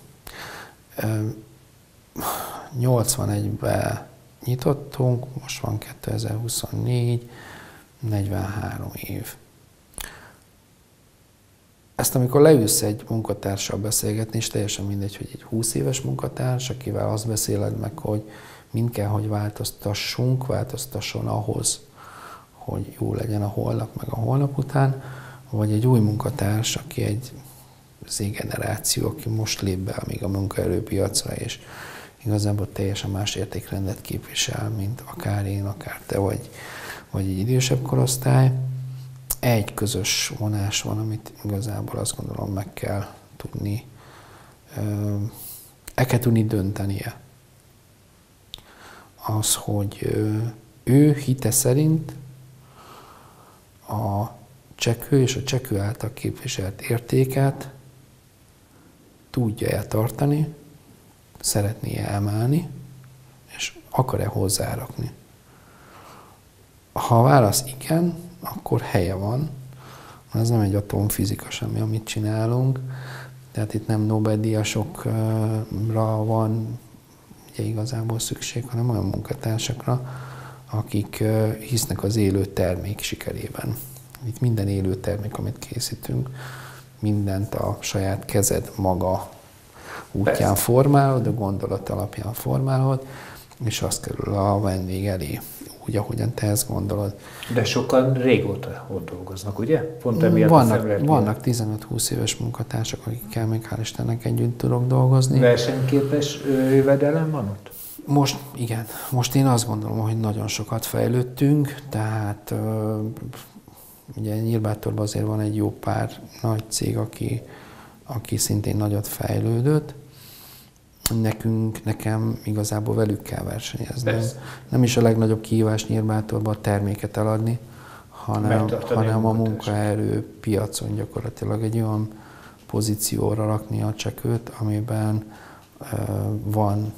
nyolcvanegyben nyitottunk, most van kétezer-huszonnégy, negyvenhárom év. Ezt amikor leülsz egy munkatársal beszélgetni, és teljesen mindegy, hogy egy húsz éves munkatárs, akivel azt beszéled meg, hogy mind kell, hogy változtassunk, változtasson ahhoz, hogy jó legyen a holnap, meg a holnap után, vagy egy új munkatárs, aki egy Z-generáció, aki most lép be még a munkaerőpiacra, és igazából teljesen más értékrendet képvisel, mint akár én, akár te, vagy, vagy egy idősebb korosztály. Egy közös vonás van, amit igazából azt gondolom meg kell tudni, el kell tudni döntenie. Az, hogy ő hite szerint a csekő és a csekő által képviselt értéket tudja eltartani, szeretné emelni, és akar-e hozzárakni. Ha a válasz igen, akkor helye van. Ez nem egy atomfizika semmi, amit csinálunk. Tehát itt nem Nobel-díjasokra van ugye igazából szükség, hanem olyan munkatársakra, akik hisznek az élő termék sikerében. Itt minden élő termék, amit készítünk, mindent a saját kezed maga útján Persze. formálod, a gondolat alapján formálod, és azt kerül a vendég elé, úgy, ahogyan te ezt gondolod. De sokan régóta ott dolgoznak, ugye? Pont emiatt vannak, vannak tizenöt-húsz éves munkatársak, akikkel még hál' Istennek együtt tudok dolgozni. Versenyképes jövedelem van ott? Most igen. Most én azt gondolom, hogy nagyon sokat fejlődtünk, tehát ugye Nyírbátorban azért van egy jó pár nagy cég, aki, aki szintén nagyot fejlődött. Nekünk, nekem igazából velük kell versenyezni. Persze. Nem is a legnagyobb kihívás Nyírbátorban a terméket eladni, hanem, hanem a munkaerő piacon gyakorlatilag egy olyan pozícióra rakni a csekőt, amiben uh, van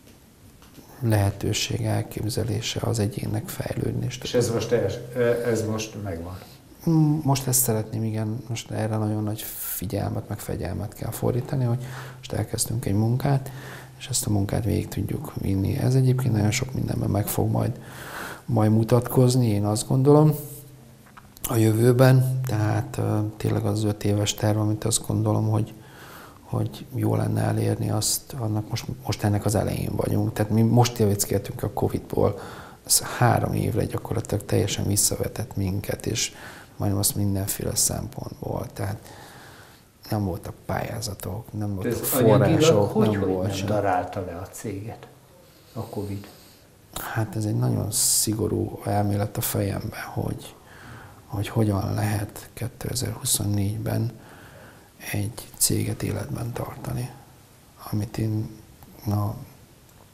lehetőség elképzelése az egyénnek fejlődni. És ez most, ez most megvan? Most ezt szeretném, igen, most erre nagyon nagy figyelmet, meg fegyelmet kell fordítani, hogy most elkezdtünk egy munkát, és ezt a munkát végig tudjuk vinni. Ez egyébként nagyon sok mindenben meg fog majd, majd mutatkozni, én azt gondolom, a jövőben. Tehát uh, tényleg az öt éves terv, amit azt gondolom, hogy, hogy jó lenne elérni, azt annak most, most ennek az elején vagyunk. Tehát mi most javickeltünk a Covidból, ez három évre gyakorlatilag teljesen visszavetett minket, és majdnem azt mindenféle szempontból. Tehát nem voltak pályázatok, nem voltak források, hogy, nem hogy volt nem sem. darálta le a céget a Covid? Hát ez egy nagyon szigorú elmélet a fejemben, hogy, hogy hogyan lehet kétezer-huszonnégyben egy céget életben tartani. Amit én na,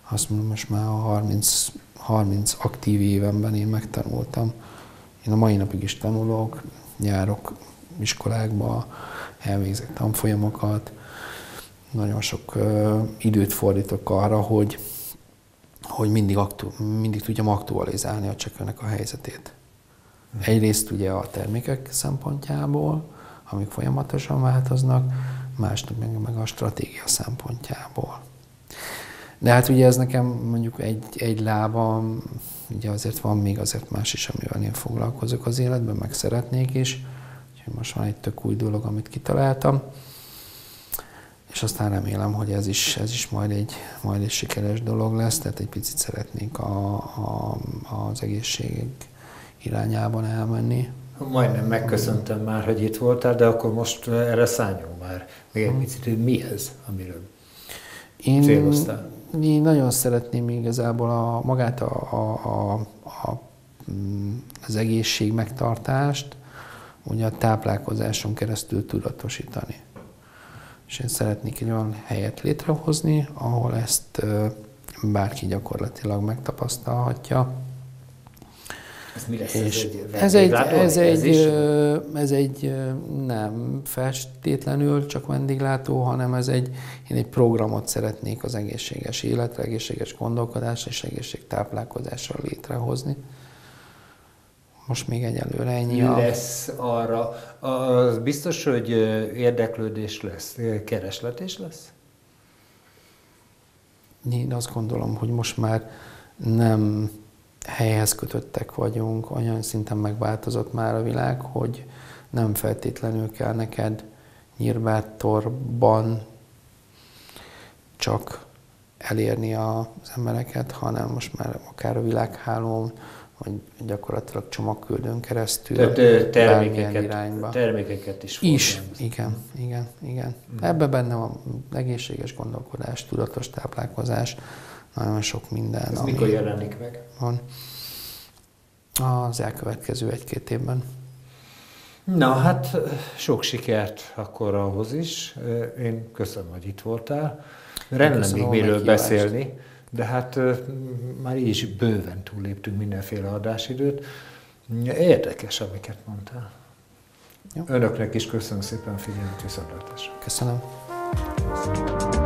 azt mondom, most már a harminc, harminc aktív évemben én megtanultam. Én a mai napig is tanulok, járok iskolákba, elvégzek tanfolyamokat, nagyon sok uh, időt fordítok arra, hogy, hogy mindig, aktu, mindig tudjam aktualizálni a csekőnek a helyzetét. Egyrészt ugye a termékek szempontjából, amik folyamatosan változnak, másnak meg, meg a stratégia szempontjából. De hát ugye ez nekem mondjuk egy, egy lábam, ugye azért van még azért más is, amivel én foglalkozok az életben, meg szeretnék is. Úgyhogy most van egy tök új dolog, amit kitaláltam. És aztán remélem, hogy ez is, ez is majd, egy, majd egy sikeres dolog lesz, tehát egy picit szeretnék a, a, az egészség irányában elmenni. Majdnem megköszöntem már, hogy itt voltál, de akkor most erre szálljunk már még egy picit, hogy mi ez, amiről én, céloztál? Én nagyon szeretném igazából a, magát a, a, a, a, az egészség megtartást, ugye a táplálkozáson keresztül tudatosítani. És én szeretnék egy olyan helyet létrehozni, ahol ezt bárki gyakorlatilag megtapasztalhatja. Ez mi lesz? És ez egy, ez egy, ez egy, ez egy nem feltétlenül csak vendéglátó, hanem ez egy, én egy programot szeretnék az egészséges életre, egészséges gondolkodásra és egészségtáplálkozásra létrehozni. Most még egyelőre ennyi. A... Lesz arra, az biztos, hogy érdeklődés lesz, kereslet is lesz? Én azt gondolom, hogy most már nem helyhez kötöttek vagyunk, olyan szinten megváltozott már a világ, hogy nem feltétlenül kell neked nyírbátorban csak elérni az embereket, hanem most már akár a világhálón, vagy gyakorlatilag csomagküldőn keresztül termékeket, irányba. termékeket is Is, igen, igen, igen. Mm. Ebben benne van egészséges gondolkodás, tudatos táplálkozás, nagyon sok minden. Ez mikor jelenik meg? Van az elkövetkező egy-két évben. Na hát sok sikert akkor ahhoz is. Én köszönöm, hogy itt voltál. Rendben még miről beszélni, de hát már így is bőven túlléptünk mindenféle adásidőt. Érdekes, amiket mondtál. Jó. Önöknek is köszönöm szépen figyelmet, viszontlátásra. Köszönöm.